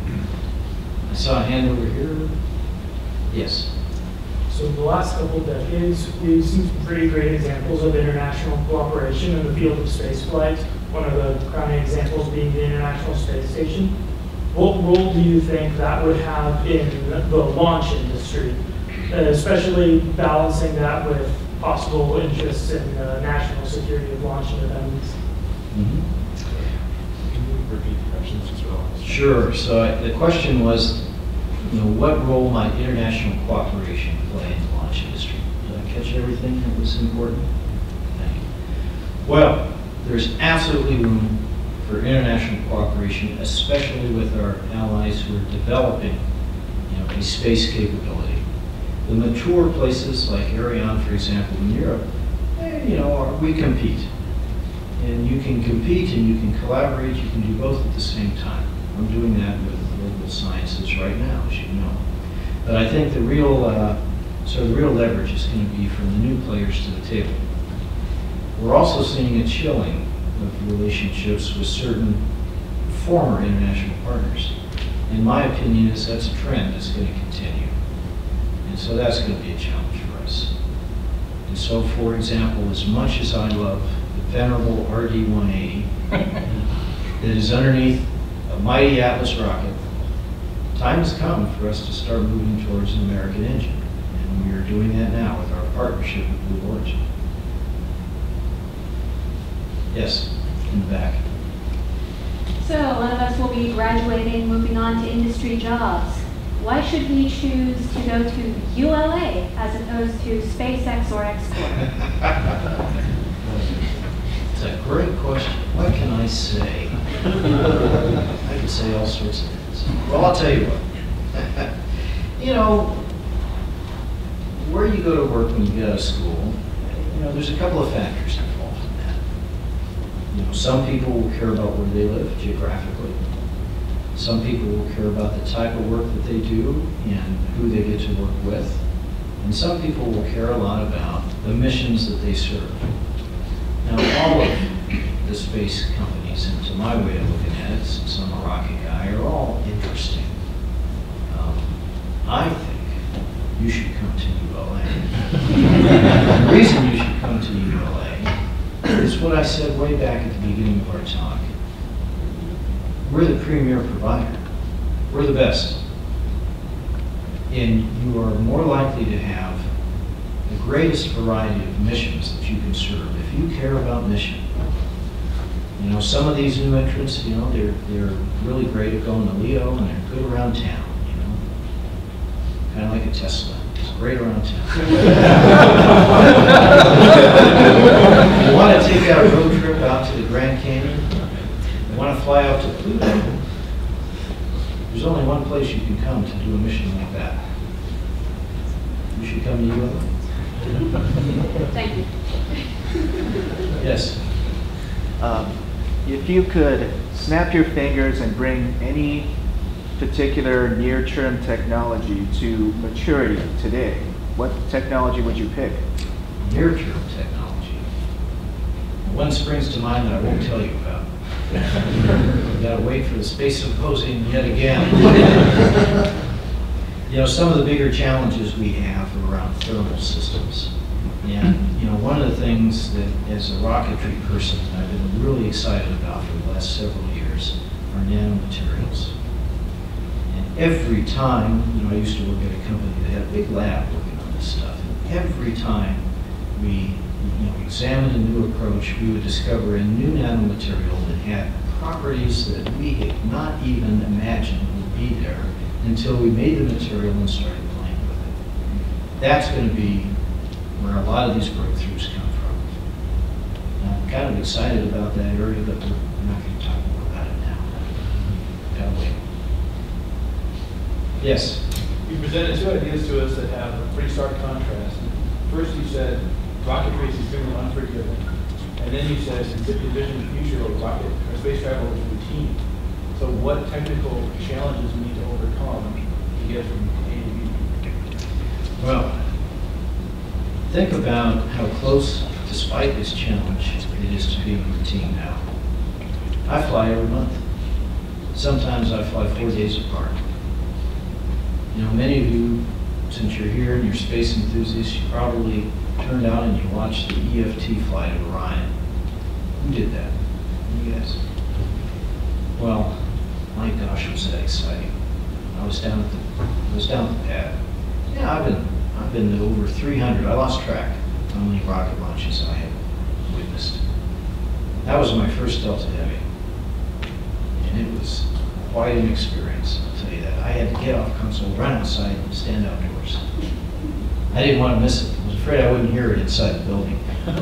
I saw a hand over here. Yes. So in the last couple of decades, we've seen some pretty great examples of international cooperation in the field of spaceflight. One of the crowning examples being the International Space Station. What role do you think that would have in the launch industry, especially balancing that with possible interests in uh, national security of launch independence? Mm-hmm. Can you repeat the questions as well? Sure. So I, the question was, you know, what role might international cooperation play in the launch industry? Did I catch everything that was important? Thank you. Well, there's absolutely room for international cooperation, especially with our allies who are developing, you know, a space capability. The mature places like Ariane, for example, in Europe, eh, you know, are, we compete. And you can compete and you can collaborate, you can do both at the same time. I'm doing that with global sciences right now, as you know. But I think the real, uh, so the real leverage is going to be from the new players to the table. We're also seeing a chilling of relationships with certain former international partners. In my opinion, is that's a trend that's going to continue. And so that's going to be a challenge for us. And so, for example, as much as I love the venerable R D one eighty that is underneath a mighty Atlas rocket, time has come for us to start moving towards an American engine. And we are doing that now with our partnership with Blue Origin. Yes, in the back. So a lot of us will be graduating, moving on to industry jobs. Why should we choose to go to U L A as opposed to SpaceX or Export? It's a great question. What can I say? I can say all sorts of things. Well, I'll tell you what. You know, where you go to work when you get out of school, you know, there's a couple of factors involved in that. You know, some people will care about where they live geographically. Some people will care about the type of work that they do and who they get to work with. And some people will care a lot about the missions that they serve. Now, all of the space companies, and to my way of looking at it, since I'm a rocket guy, are all interesting. Um, I think you should come to U L A. The reason you should come to U L A is what I said way back at the beginning of our talk. We're the premier provider. We're the best. And you are more likely to have the greatest variety of missions that you can serve. If you care about mission, You know, some of these new entrants, you know, they're, they're really great at going to Leo and they're good around town, you know. Kind of like a Tesla. It's great around town. You want to take that road trip out to the Grand Canyon? You want to fly out to Pluto? There's only one place you can come to do a mission like that. You should come to U L A. Thank you. Yes. Um, if you could snap your fingers and bring any particular near-term technology to maturity today, what technology would you pick? Near-term technology. One springs to mind that I won't tell you about. We've got to wait for the Space Symposium yet again. You know, some of the bigger challenges we have are around thermal systems. And, you know, one of the things that, as a rocketry person, I've been really excited about for the last several years are nanomaterials. And every time, you know, I used to work at a company that had a big lab working on this stuff. And every time we, you know, examined a new approach, we would discover a new nanomaterial that had properties that we had not even imagined would be there until we made the material and started playing with it. That's going to be where a lot of these breakthroughs come from. I'm kind of excited about that area, but we're not going to talk more about it now. Gotta wait. Yes? You presented two ideas to us that have a pretty stark contrast. First, you said rocketry is extremely unforgiving, and then you said you envision the future of rocket or space travel as routine. So, what technical challenges we need to overcome to get from A to B? Well, think about how close, despite this challenge, it is to being routine now. I fly every month. Sometimes I fly four days apart. You know, many of you, since you're here and you're space enthusiasts, you probably turned out and you watched the E F T flight of Orion. Who did that? You guys. Well, my gosh, was that exciting. I was down at the, I was down at the pad. Yeah, I've been, I've been to over three hundred. I lost track how many rocket launches I had witnessed. That was my first Delta Heavy. And it was quite an experience, I'll tell you that. I had to get off console, run outside, and stand outdoors. I didn't want to miss it. I was afraid I wouldn't hear it inside the building.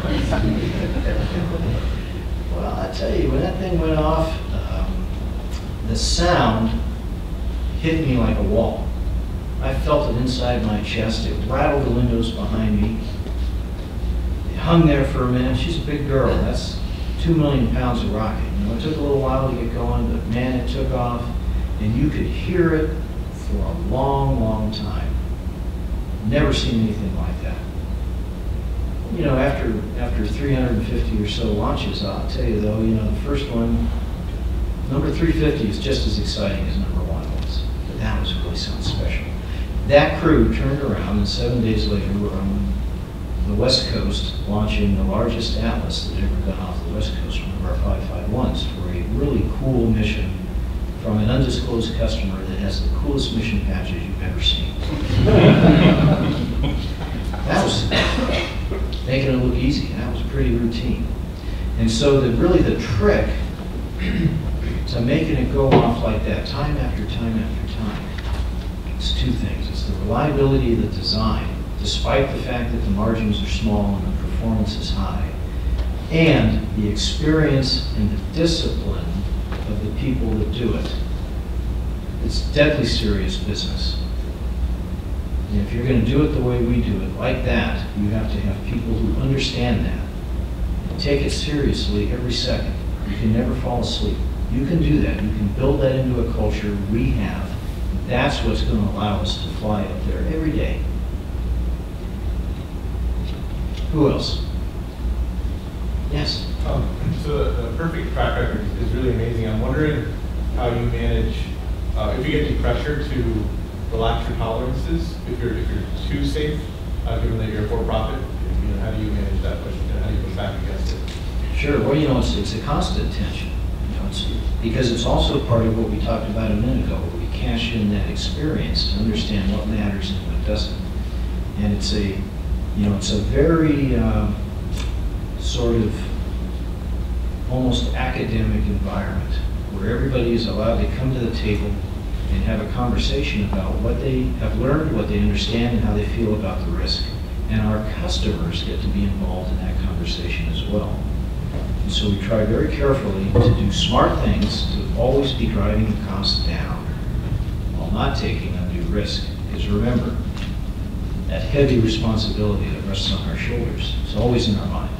Well, I tell you, when that thing went off, um, the sound hit me like a wall. I felt it inside my chest. It rattled the windows behind me. It hung there for a minute. She's a big girl. That's two million pounds of rocket. You know, it took a little while to get going, but man, it took off, and you could hear it for a long, long time. Never seen anything like that. You know, after after three hundred fifty or so launches, I'll tell you though, you know, the first one, number three fifty is just as exciting as number one was. But that was really something special. That crew turned around, and seven days later, we're on the West Coast launching the largest Atlas that had ever gone off the West Coast, one of our five five ones, for a really cool mission from an undisclosed customer that has the coolest mission patches you've ever seen. That was making it look easy. That was pretty routine. And so the, really the trick to making it go off like that time after time after time, it's two things. It's the reliability of the design, despite the fact that the margins are small and the performance is high, and the experience and the discipline of the people that do it. It's deadly serious business. And if you're going to do it the way we do it, like that, you have to have people who understand that and take it seriously every second. You can never fall asleep. You can do that. You can build that into a culture we have. That's what's going to allow us to fly up there every day. Who else? Yes? Um, so the perfect track record is really amazing. I'm wondering how you manage, uh, if you get any pressure to relax your tolerances, if you're if you're too safe, uh, given that you're for profit, you know, how do you manage that question? And how do you push back against it? Sure. Well, you know, it's, it's a constant tension. You know, it's, because it's also part of what we talked about a minute ago, where we cash in that experience to understand what matters and what doesn't. And it's a, you know, it's a very uh, sort of almost academic environment where everybody is allowed to come to the table and have a conversation about what they have learned, what they understand, and how they feel about the risk. And our customers get to be involved in that conversation as well. And so we try very carefully to do smart things, to always be driving the costs down while not taking undue risk. Because remember, that heavy responsibility that rests on our shoulders is always in our mind.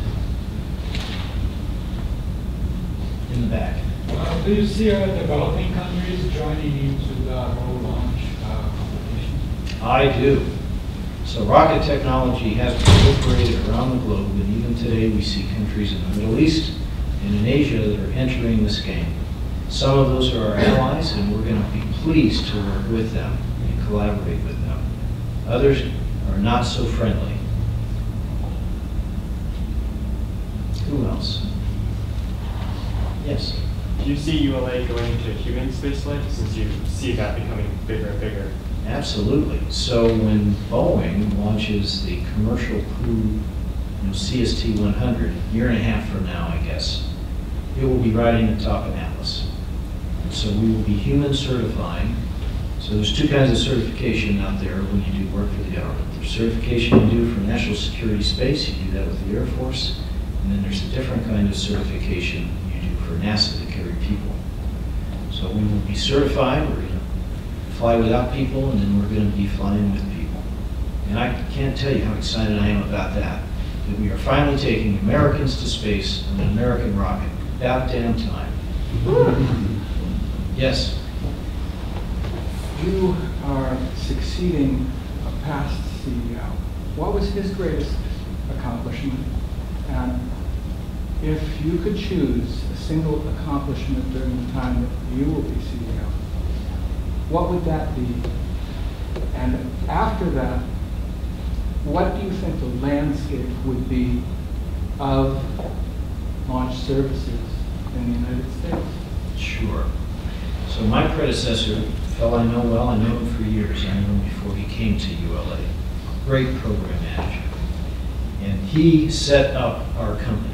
In the back. Uh, do you see uh, developing countries joining into the road launch uh, competition? I do. So rocket technology has proliferated around the globe, and even today we see countries in the Middle East and in Asia that are entering this game. Some of those are our allies, and we're going to be pleased to work with them and collaborate with them. Others are not so friendly. Who else? Yes? Do you see U L A going to human spaceflight since you see that becoming bigger and bigger? Absolutely. So when Boeing launches the commercial crew, you know, C S T one hundred, a year and a half from now, I guess, it will be riding atop an Atlas. And so we will be human certifying. So there's two kinds of certification out there when you do work for the government. There's certification you do for national security space, you do that with the Air Force, and then there's a different kind of certification you do for NASA to carry people. So we will be certified, we're going to fly without people, and then we're going to be flying with people. And I can't tell you how excited I am about that, that we are finally taking Americans to space on an American rocket. About damn time. Yes? You are succeeding a past C E O. What was his greatest accomplishment? And if you could choose a single accomplishment during the time that you will be C E O, what would that be? And after that, what do you think the landscape would be of launch services in the United States? Sure. So my predecessor, a fellow I know well, I know him for years, I knew him before he came to U L A, great program manager. And he set up our company.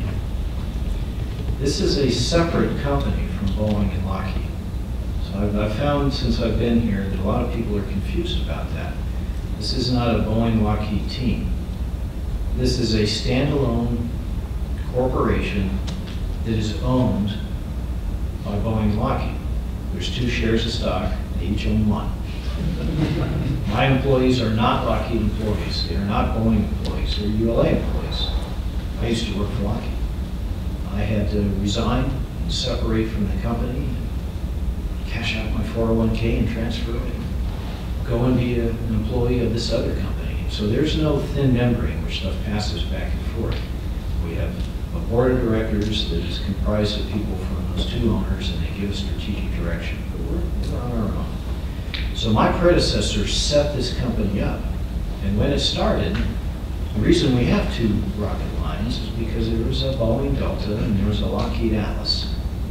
This is a separate company from Boeing and Lockheed. So I've, I've found since I've been here that a lot of people are confused about that. This is not a Boeing Lockheed team. This is a standalone corporation that is owned by Boeing and Lockheed. There's two shares of stock, they each own one. My employees are not Lockheed employees, they are not Boeing employees, they're U L A employees. I used to work for Lockheed. I had to resign and separate from the company, cash out my four oh one K and transfer it, and go and be a, an employee of this other company. So there's no thin membrane where stuff passes back and forth. We have a board of directors that is comprised of people from those two owners, and they give us strategic direction, but we're, we're on our own. So my predecessor set this company up, and when it started, the reason we have two rocket lines is because there was a Boeing Delta and there was a Lockheed Atlas.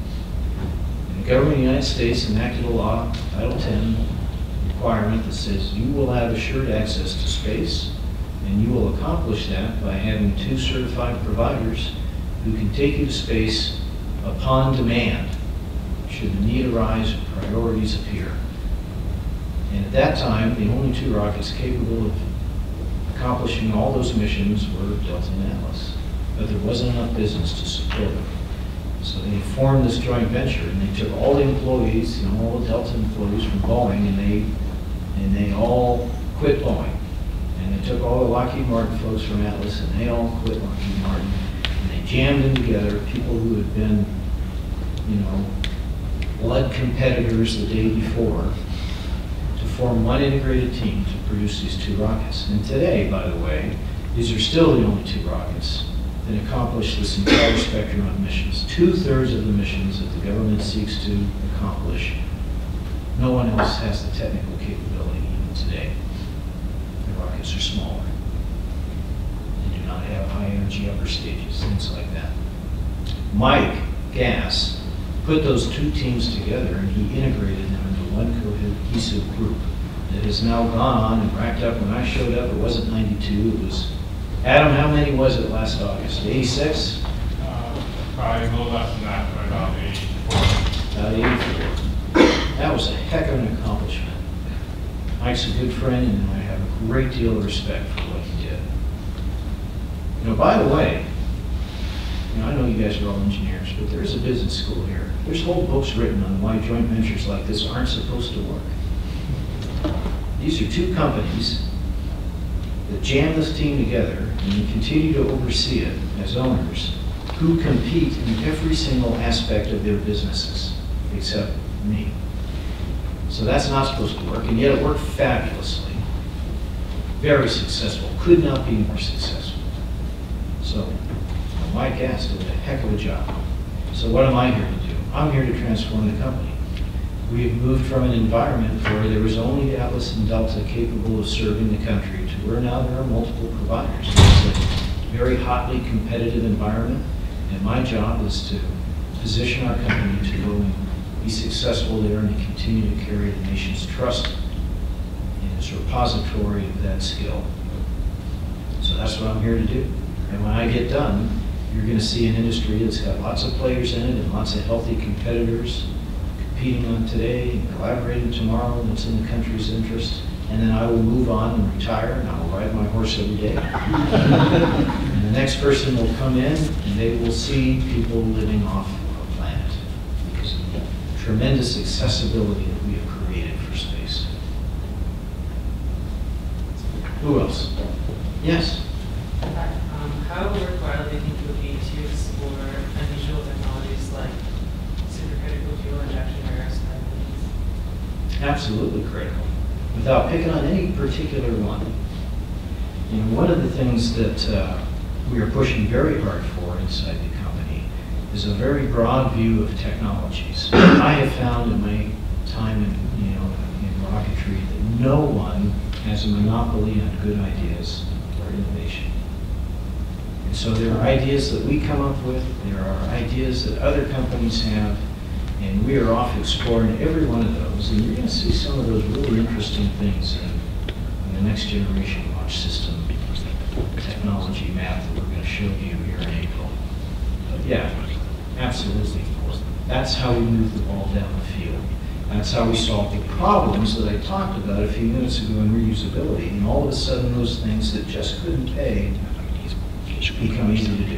And the government of the United States enacted a law, Title ten requirement, that says you will have assured access to space, and you will accomplish that by having two certified providers who can take you to space upon demand, should the need arise or priorities appear. And at that time, the only two rockets capable of accomplishing all those missions were Delta and Atlas. But there wasn't enough business to support them. So they formed this joint venture, and they took all the employees, you know, all the Delta employees from Boeing, and they, and they all quit Boeing. And they took all the Lockheed Martin folks from Atlas, and they all quit Lockheed Martin. And they jammed them together, people who had been, you know, blood competitors the day before, to form one integrated team to produce these two rockets. And today, by the way, these are still the only two rockets that accomplish this entire spectrum of missions. Two-thirds of the missions that the government seeks to accomplish, no one else has the technical capability even today. The rockets are smaller. They do not have high-energy upper stages, things like that. Mike Gass put those two teams together, and he integrated them into one cohesive group that has now gone on and racked up. When I showed up, it wasn't ninety-two, it was, Adam, how many was it last August? eighty-six? Uh, Probably a little less than that, but about eighty-four. About eighty-four. That was a heck of an accomplishment. Mike's a good friend, and I have a great deal of respect for what he did. You know, by the way, you know, I know you guys are all engineers, but there is a business school here. There's whole books written on why joint ventures like this aren't supposed to work. These are two companies that jam this team together and continue to oversee it as owners who compete in every single aspect of their businesses, except me. So that's not supposed to work, and yet it worked fabulously. Very successful, could not be more successful. So, Mike Gass did a heck of a job. So what am I here to do? I'm here to transform the company. We have moved from an environment where there was only Atlas and Delta capable of serving the country to where now there are multiple providers. It's a very hotly competitive environment, and my job is to position our company to go and be successful there and to continue to carry the nation's trust in its repository of that skill. So that's what I'm here to do. And when I get done, you're going to see an industry that's got lots of players in it and lots of healthy competitors competing on today and collaborating tomorrow, and it's in the country's interest. And then I will move on and retire, and I will ride my horse every day. And the next person will come in, and they will see people living off our planet because of the tremendous accessibility that we have created for space. Who else? Yes? Um, how worthwhile do you think it would be to explore unusual technologies like supercritical fuel injection or aerospace? Absolutely critical. Without picking on any particular one. You know, one of the things that uh, we are pushing very hard for inside the company is a very broad view of technologies. I have found in my time in, you know, in rocketry that no one has a monopoly on good ideas or innovation. And so there are ideas that we come up with, there are ideas that other companies have, and we are off exploring every one of those, and you're going to see some of those really interesting things in, in the next generation launch system technology map that we're going to show you here in April. But yeah, absolutely. That's how we move the ball down the field. That's how we solve the problems that I talked about a few minutes ago in reusability. And all of a sudden, those things that just couldn't pay become easy to do.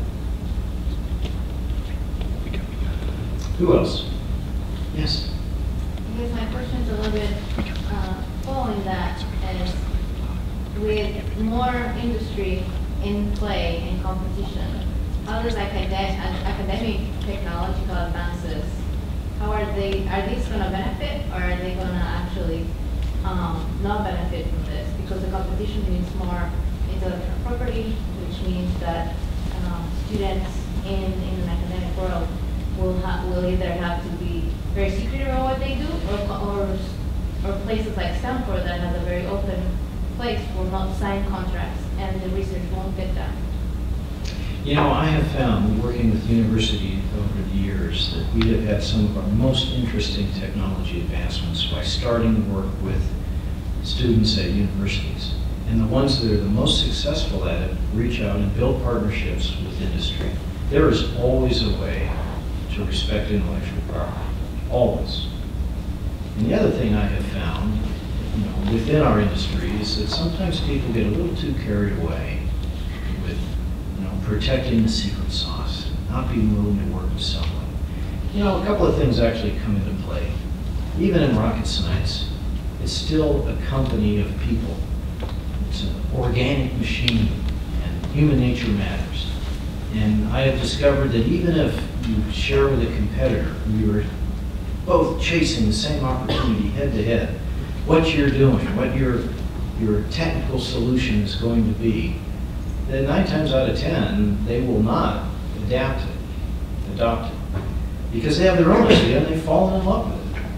Who else? Yes? I guess my question is a little bit uh, following that is with more industry in play in competition, how does acad academic technological advances, how are they, are these going to benefit or are they going to actually um, not benefit from this? Because the competition means more intellectual property, which means that um, students in, in an academic world will, ha will either have to be very secretive about what they do, or, or, or places like Stanford that has a very open place will not sign contracts and the research won't get done. You know, I have found, working with universities over the years, that we have had some of our most interesting technology advancements by starting work with students at universities. And the ones that are the most successful at it reach out and build partnerships with industry. There is always a way to respect intellectual property, always. And the other thing I have found, you know, within our industry is that sometimes people get a little too carried away with, you know, protecting the secret sauce, not being willing to work with someone. You know, a couple of things actually come into play. Even in rocket science, it's still a company of people. It's an organic machine, and human nature matters. And I have discovered that even if you share with a competitor, you are both chasing the same opportunity head to head, what you're doing, what your, your technical solution is going to be, then nine times out of ten, they will not adapt it, adopt it, because they have their own idea and they've fallen in love with it.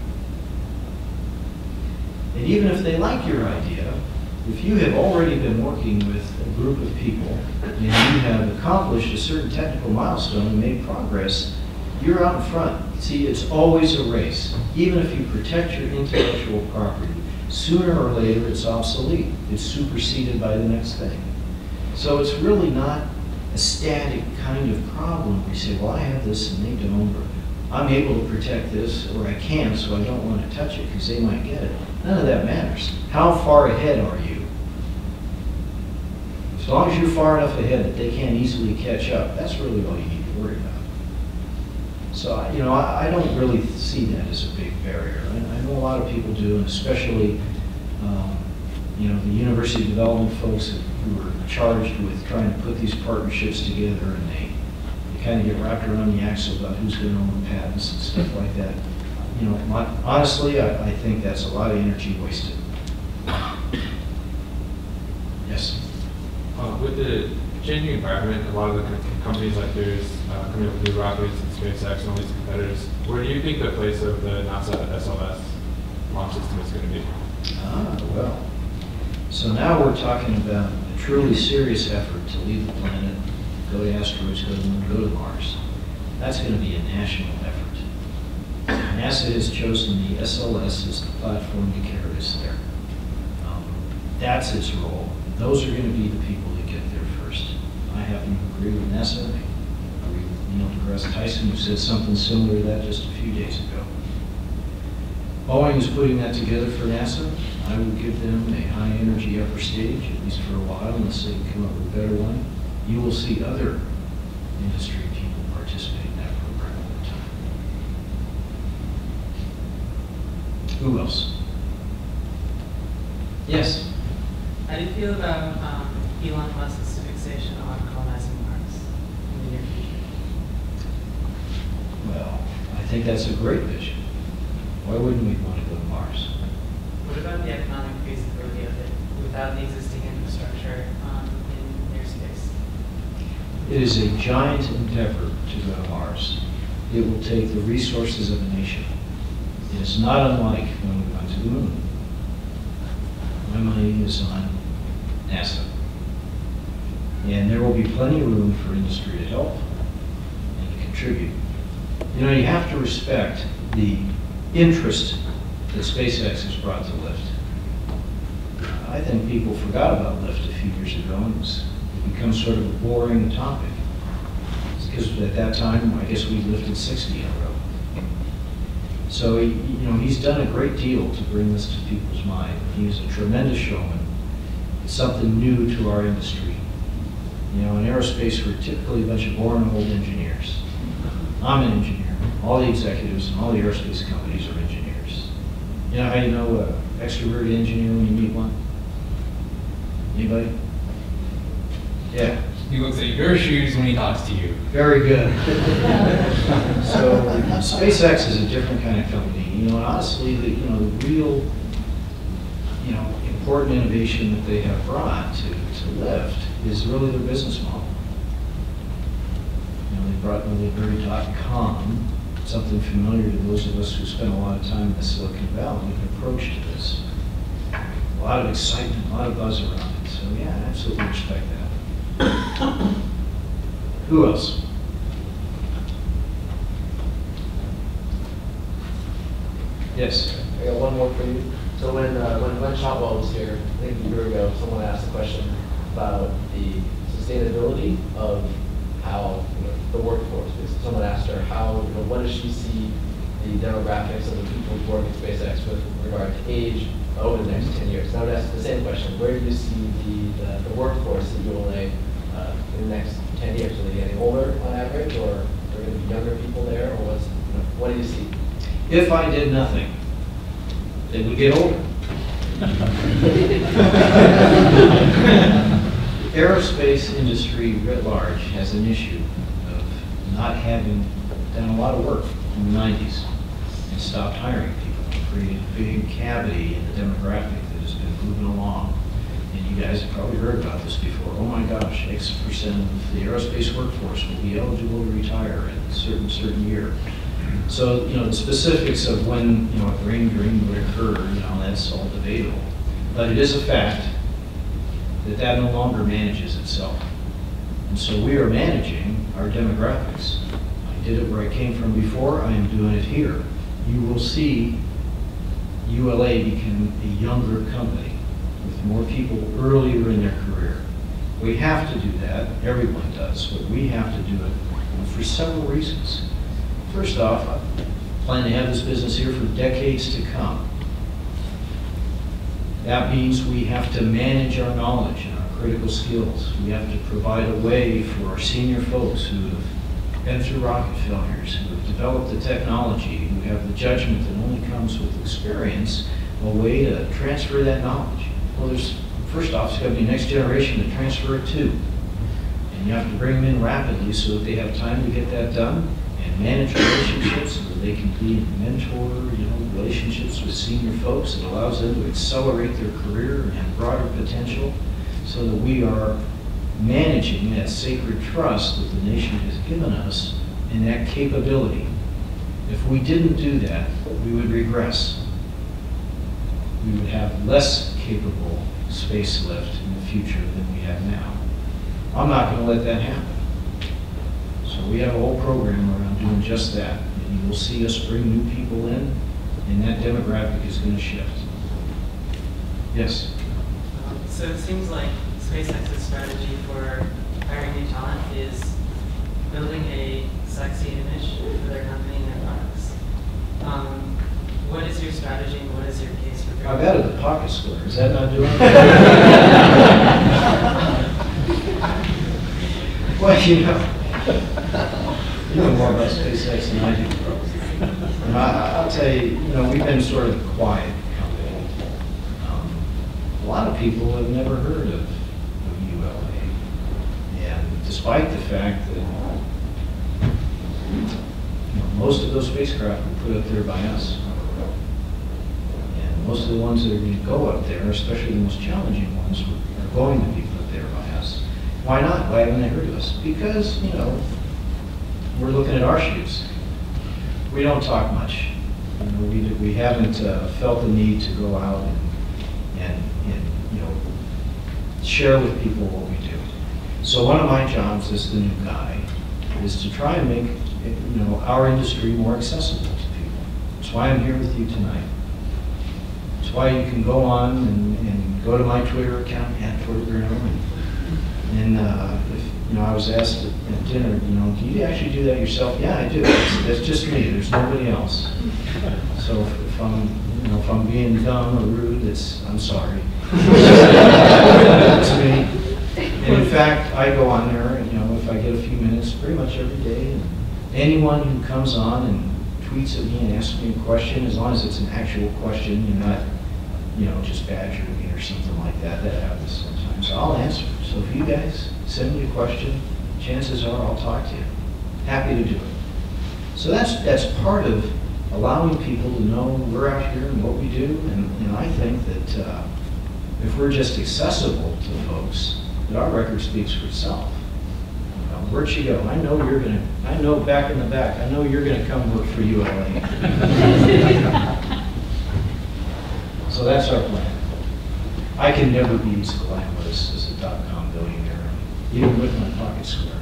And even if they like your idea, if you have already been working with a group of people and you have accomplished a certain technical milestone and made progress, you're out in front. See, it's always a race. Even if you protect your intellectual property, sooner or later it's obsolete. It's superseded by the next thing. So it's really not a static kind of problem where you say, well, I have this and they don't, or I'm able to protect this, or I can, so I don't want to touch it because they might get it. None of that matters. How far ahead are you? As long as you're far enough ahead that they can't easily catch up, that's really all you need to worry about. So, I- you know, I, I don't really see that as a big barrier. I, I know a lot of people do, and especially, um, you know, the university development folks who are charged with trying to put these partnerships together, and they, they kind of get wrapped around the axle about who's going to own the patents and stuff like that. You know, my, honestly, I, I think that's a lot of energy wasted. Yes? Uh, with the changing environment, a lot of the co- companies like yours uh, coming up with new rockets and SpaceX and all these competitors, where do you think the place of the NASA S L S launch system is going to be? Ah, well. So now we're talking about a truly serious effort to leave the planet, go to asteroids, go to the moon, go to Mars. That's going to be a national effort. NASA has chosen the S L S as the platform to carry us there. Um, that's its role. Those are going to be the people that get there first. I happen to agree with NASA. I agree with Neil deGrasse Tyson, who said something similar to that just a few days ago. Boeing is putting that together for NASA. I would give them a high-energy upper stage, at least for a while, unless they can come up with a better one. You will see other industry people participate in that program all the time. Who else? Yes? How do you feel about um, Elon Musk's fixation on colonizing Mars in the near future? Well, I think that's a great vision. Why wouldn't we want to go to Mars? What about the economic feasibility of it without the existing infrastructure um, in near space? It is a giant endeavor to go to Mars. It will take the resources of a nation. It is not unlike when we went to the moon. My money is on NASA. And there will be plenty of room for industry to help and to contribute. You know, you have to respect the interest that SpaceX has brought to lift. I think people forgot about lift a few years ago, and it's become sort of a boring topic. It's because at that time, I guess we lifted sixty in a row. So, he, you know, he's done a great deal to bring this to people's mind. He is a tremendous showman. It's something new to our industry. You know, in aerospace, we're typically a bunch of boring old engineers. I'm an engineer. All the executives and all the aerospace companies are engineers. You know how you know an extroverted engineer when you meet one? Anybody? Yeah. He looks at your shoes when he talks to you. Very good. So SpaceX is a different kind of company. You know, and honestly, the, you know, the real, you know, important innovation that they have brought to, to lift is really their business model. You know, they brought military dot com, something familiar to those of us who spend a lot of time in the Silicon Valley, an approach to this. A lot of excitement, a lot of buzz around it. So yeah, I absolutely respect that. Who else? Yes. I got one more for you. So when uh, when Glenn Shotwell was here, I think a year ago, someone asked a question about the sustainability of how, you know, the workforce. Because someone asked her how, you know, what does she see the demographics of the people who work at SpaceX with regard to age over the next ten years. And I would ask the same question: where do you see the the, the workforce at U L A uh, in the next ten years? Are they getting older on average, or are there going to be younger people there, or what's, you know, what do you see? If I did nothing, they would get older. The aerospace industry writ large has an issue of not having done a lot of work in the nineties and stopped hiring people, created a big cavity in the demographic that has been moving along. And you guys have probably heard about this before. Oh my gosh, X percent of the aerospace workforce will be eligible to retire in a certain certain year. So, you know, the specifics of when, you know, a brain drain would occur, you know, that's all debatable. But it is a fact that that no longer manages itself. And so we are managing our demographics. I did it where I came from before, I am doing it here. You will see U L A become a younger company with more people earlier in their career. We have to do that. Everyone does, but we have to do it for several reasons. First off, I plan to have this business here for decades to come. That means we have to manage our knowledge and our critical skills. We have to provide a way for our senior folks who have been through rocket failures, who have developed the technology, who have the judgment that only comes with experience, a way to transfer that knowledge. Well, there's, first off, it's got to be next generation to transfer it to. And you have to bring them in rapidly so that they have time to get that done and manage relationships so that they can be mentor, you know, relationships with senior folks. It allows them to accelerate their career and have broader potential so that we are managing that sacred trust that the nation has given us and that capability. If we didn't do that, we would regress. We would have less capable space lift in the future than we have now. I'm not going to let that happen. So we have a whole program around doing just that. And you will see us bring new people in, and that demographic is going to shift. Yes? Um, so it seems like SpaceX's strategy for hiring new talent is building a sexy image for their company and their products. Um, what is your strategy and what is your case for? I've added the pocket square. Is that not doing it? Well, you know, you know more about SpaceX than I do, probably. You know, I, I'll tell you, you know, we've been sort of a quiet company. Um, a lot of people have never heard of, of U L A. And despite the fact that you know, most of those spacecraft were put up there by us. And most of the ones that are going to go up there, especially the most challenging ones, are going to be put there by us. Why not? Why haven't they heard of us? Because, you know, we're looking at our shoes. We don't talk much. You know, we, we haven't uh, felt the need to go out and, and, and, you know, share with people what we do. So one of my jobs as the new guy is to try and make, you know, our industry more accessible to people. That's why I'm here with you tonight. That's why you can go on and, and go to my Twitter account, at Tory Bruno, and, and uh, if, you know, I was asked at, at dinner, you know, do you actually do that yourself? Yeah, I do. That's, that's just me. There's nobody else. So if, if I'm, you know, if I'm being dumb or rude, it's, I'm sorry. It's me. And in fact, I go on there, and, you know, if I get a few minutes, pretty much every day. And anyone who comes on and tweets at me and asks me a question, as long as it's an actual question, you're not, you know, just badgering me or something like that. That happens sometimes. So I'll answer. So if you guys send me a question, chances are I'll talk to you. Happy to do it. So that's that's part of allowing people to know we're out here and what we do. And, and I think that uh, if we're just accessible to folks, that our record speaks for itself. You know, where'd she go? I know you're gonna. I know back in the back. I know you're gonna come work for U L A. So that's our plan. I can never be as glamorous as a dot-com billionaire, even with my pocket square.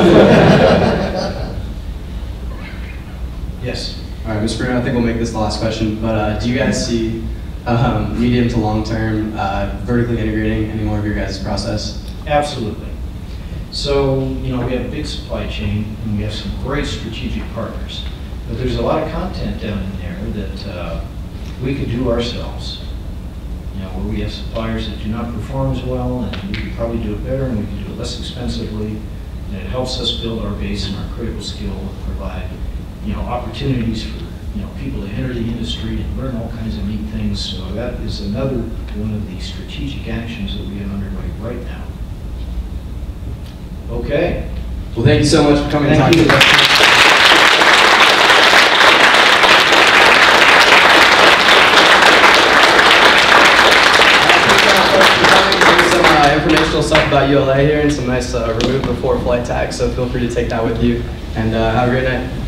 Yes. All right, Mister Bruno, I think we'll make this the last question. But uh, do you guys see um, medium to long term uh, vertically integrating any more of your guys' process? Absolutely. So, you know, we have a big supply chain and we have some great strategic partners. But there's a lot of content down in there that uh, we could do ourselves. You know, where we have suppliers that do not perform as well, and we could probably do it better and we can do it less expensively. And it helps us build our base and our critical skill and provide, you know, opportunities for, you know, people to enter the industry and learn all kinds of neat things. So that is another one of the strategic actions that we have underway right now. Okay. Well, thank you so much for coming and talking to us. Some uh, informational stuff about U L A here and some nice uh, remove before flight tags, so feel free to take that with you, and uh, have a great night.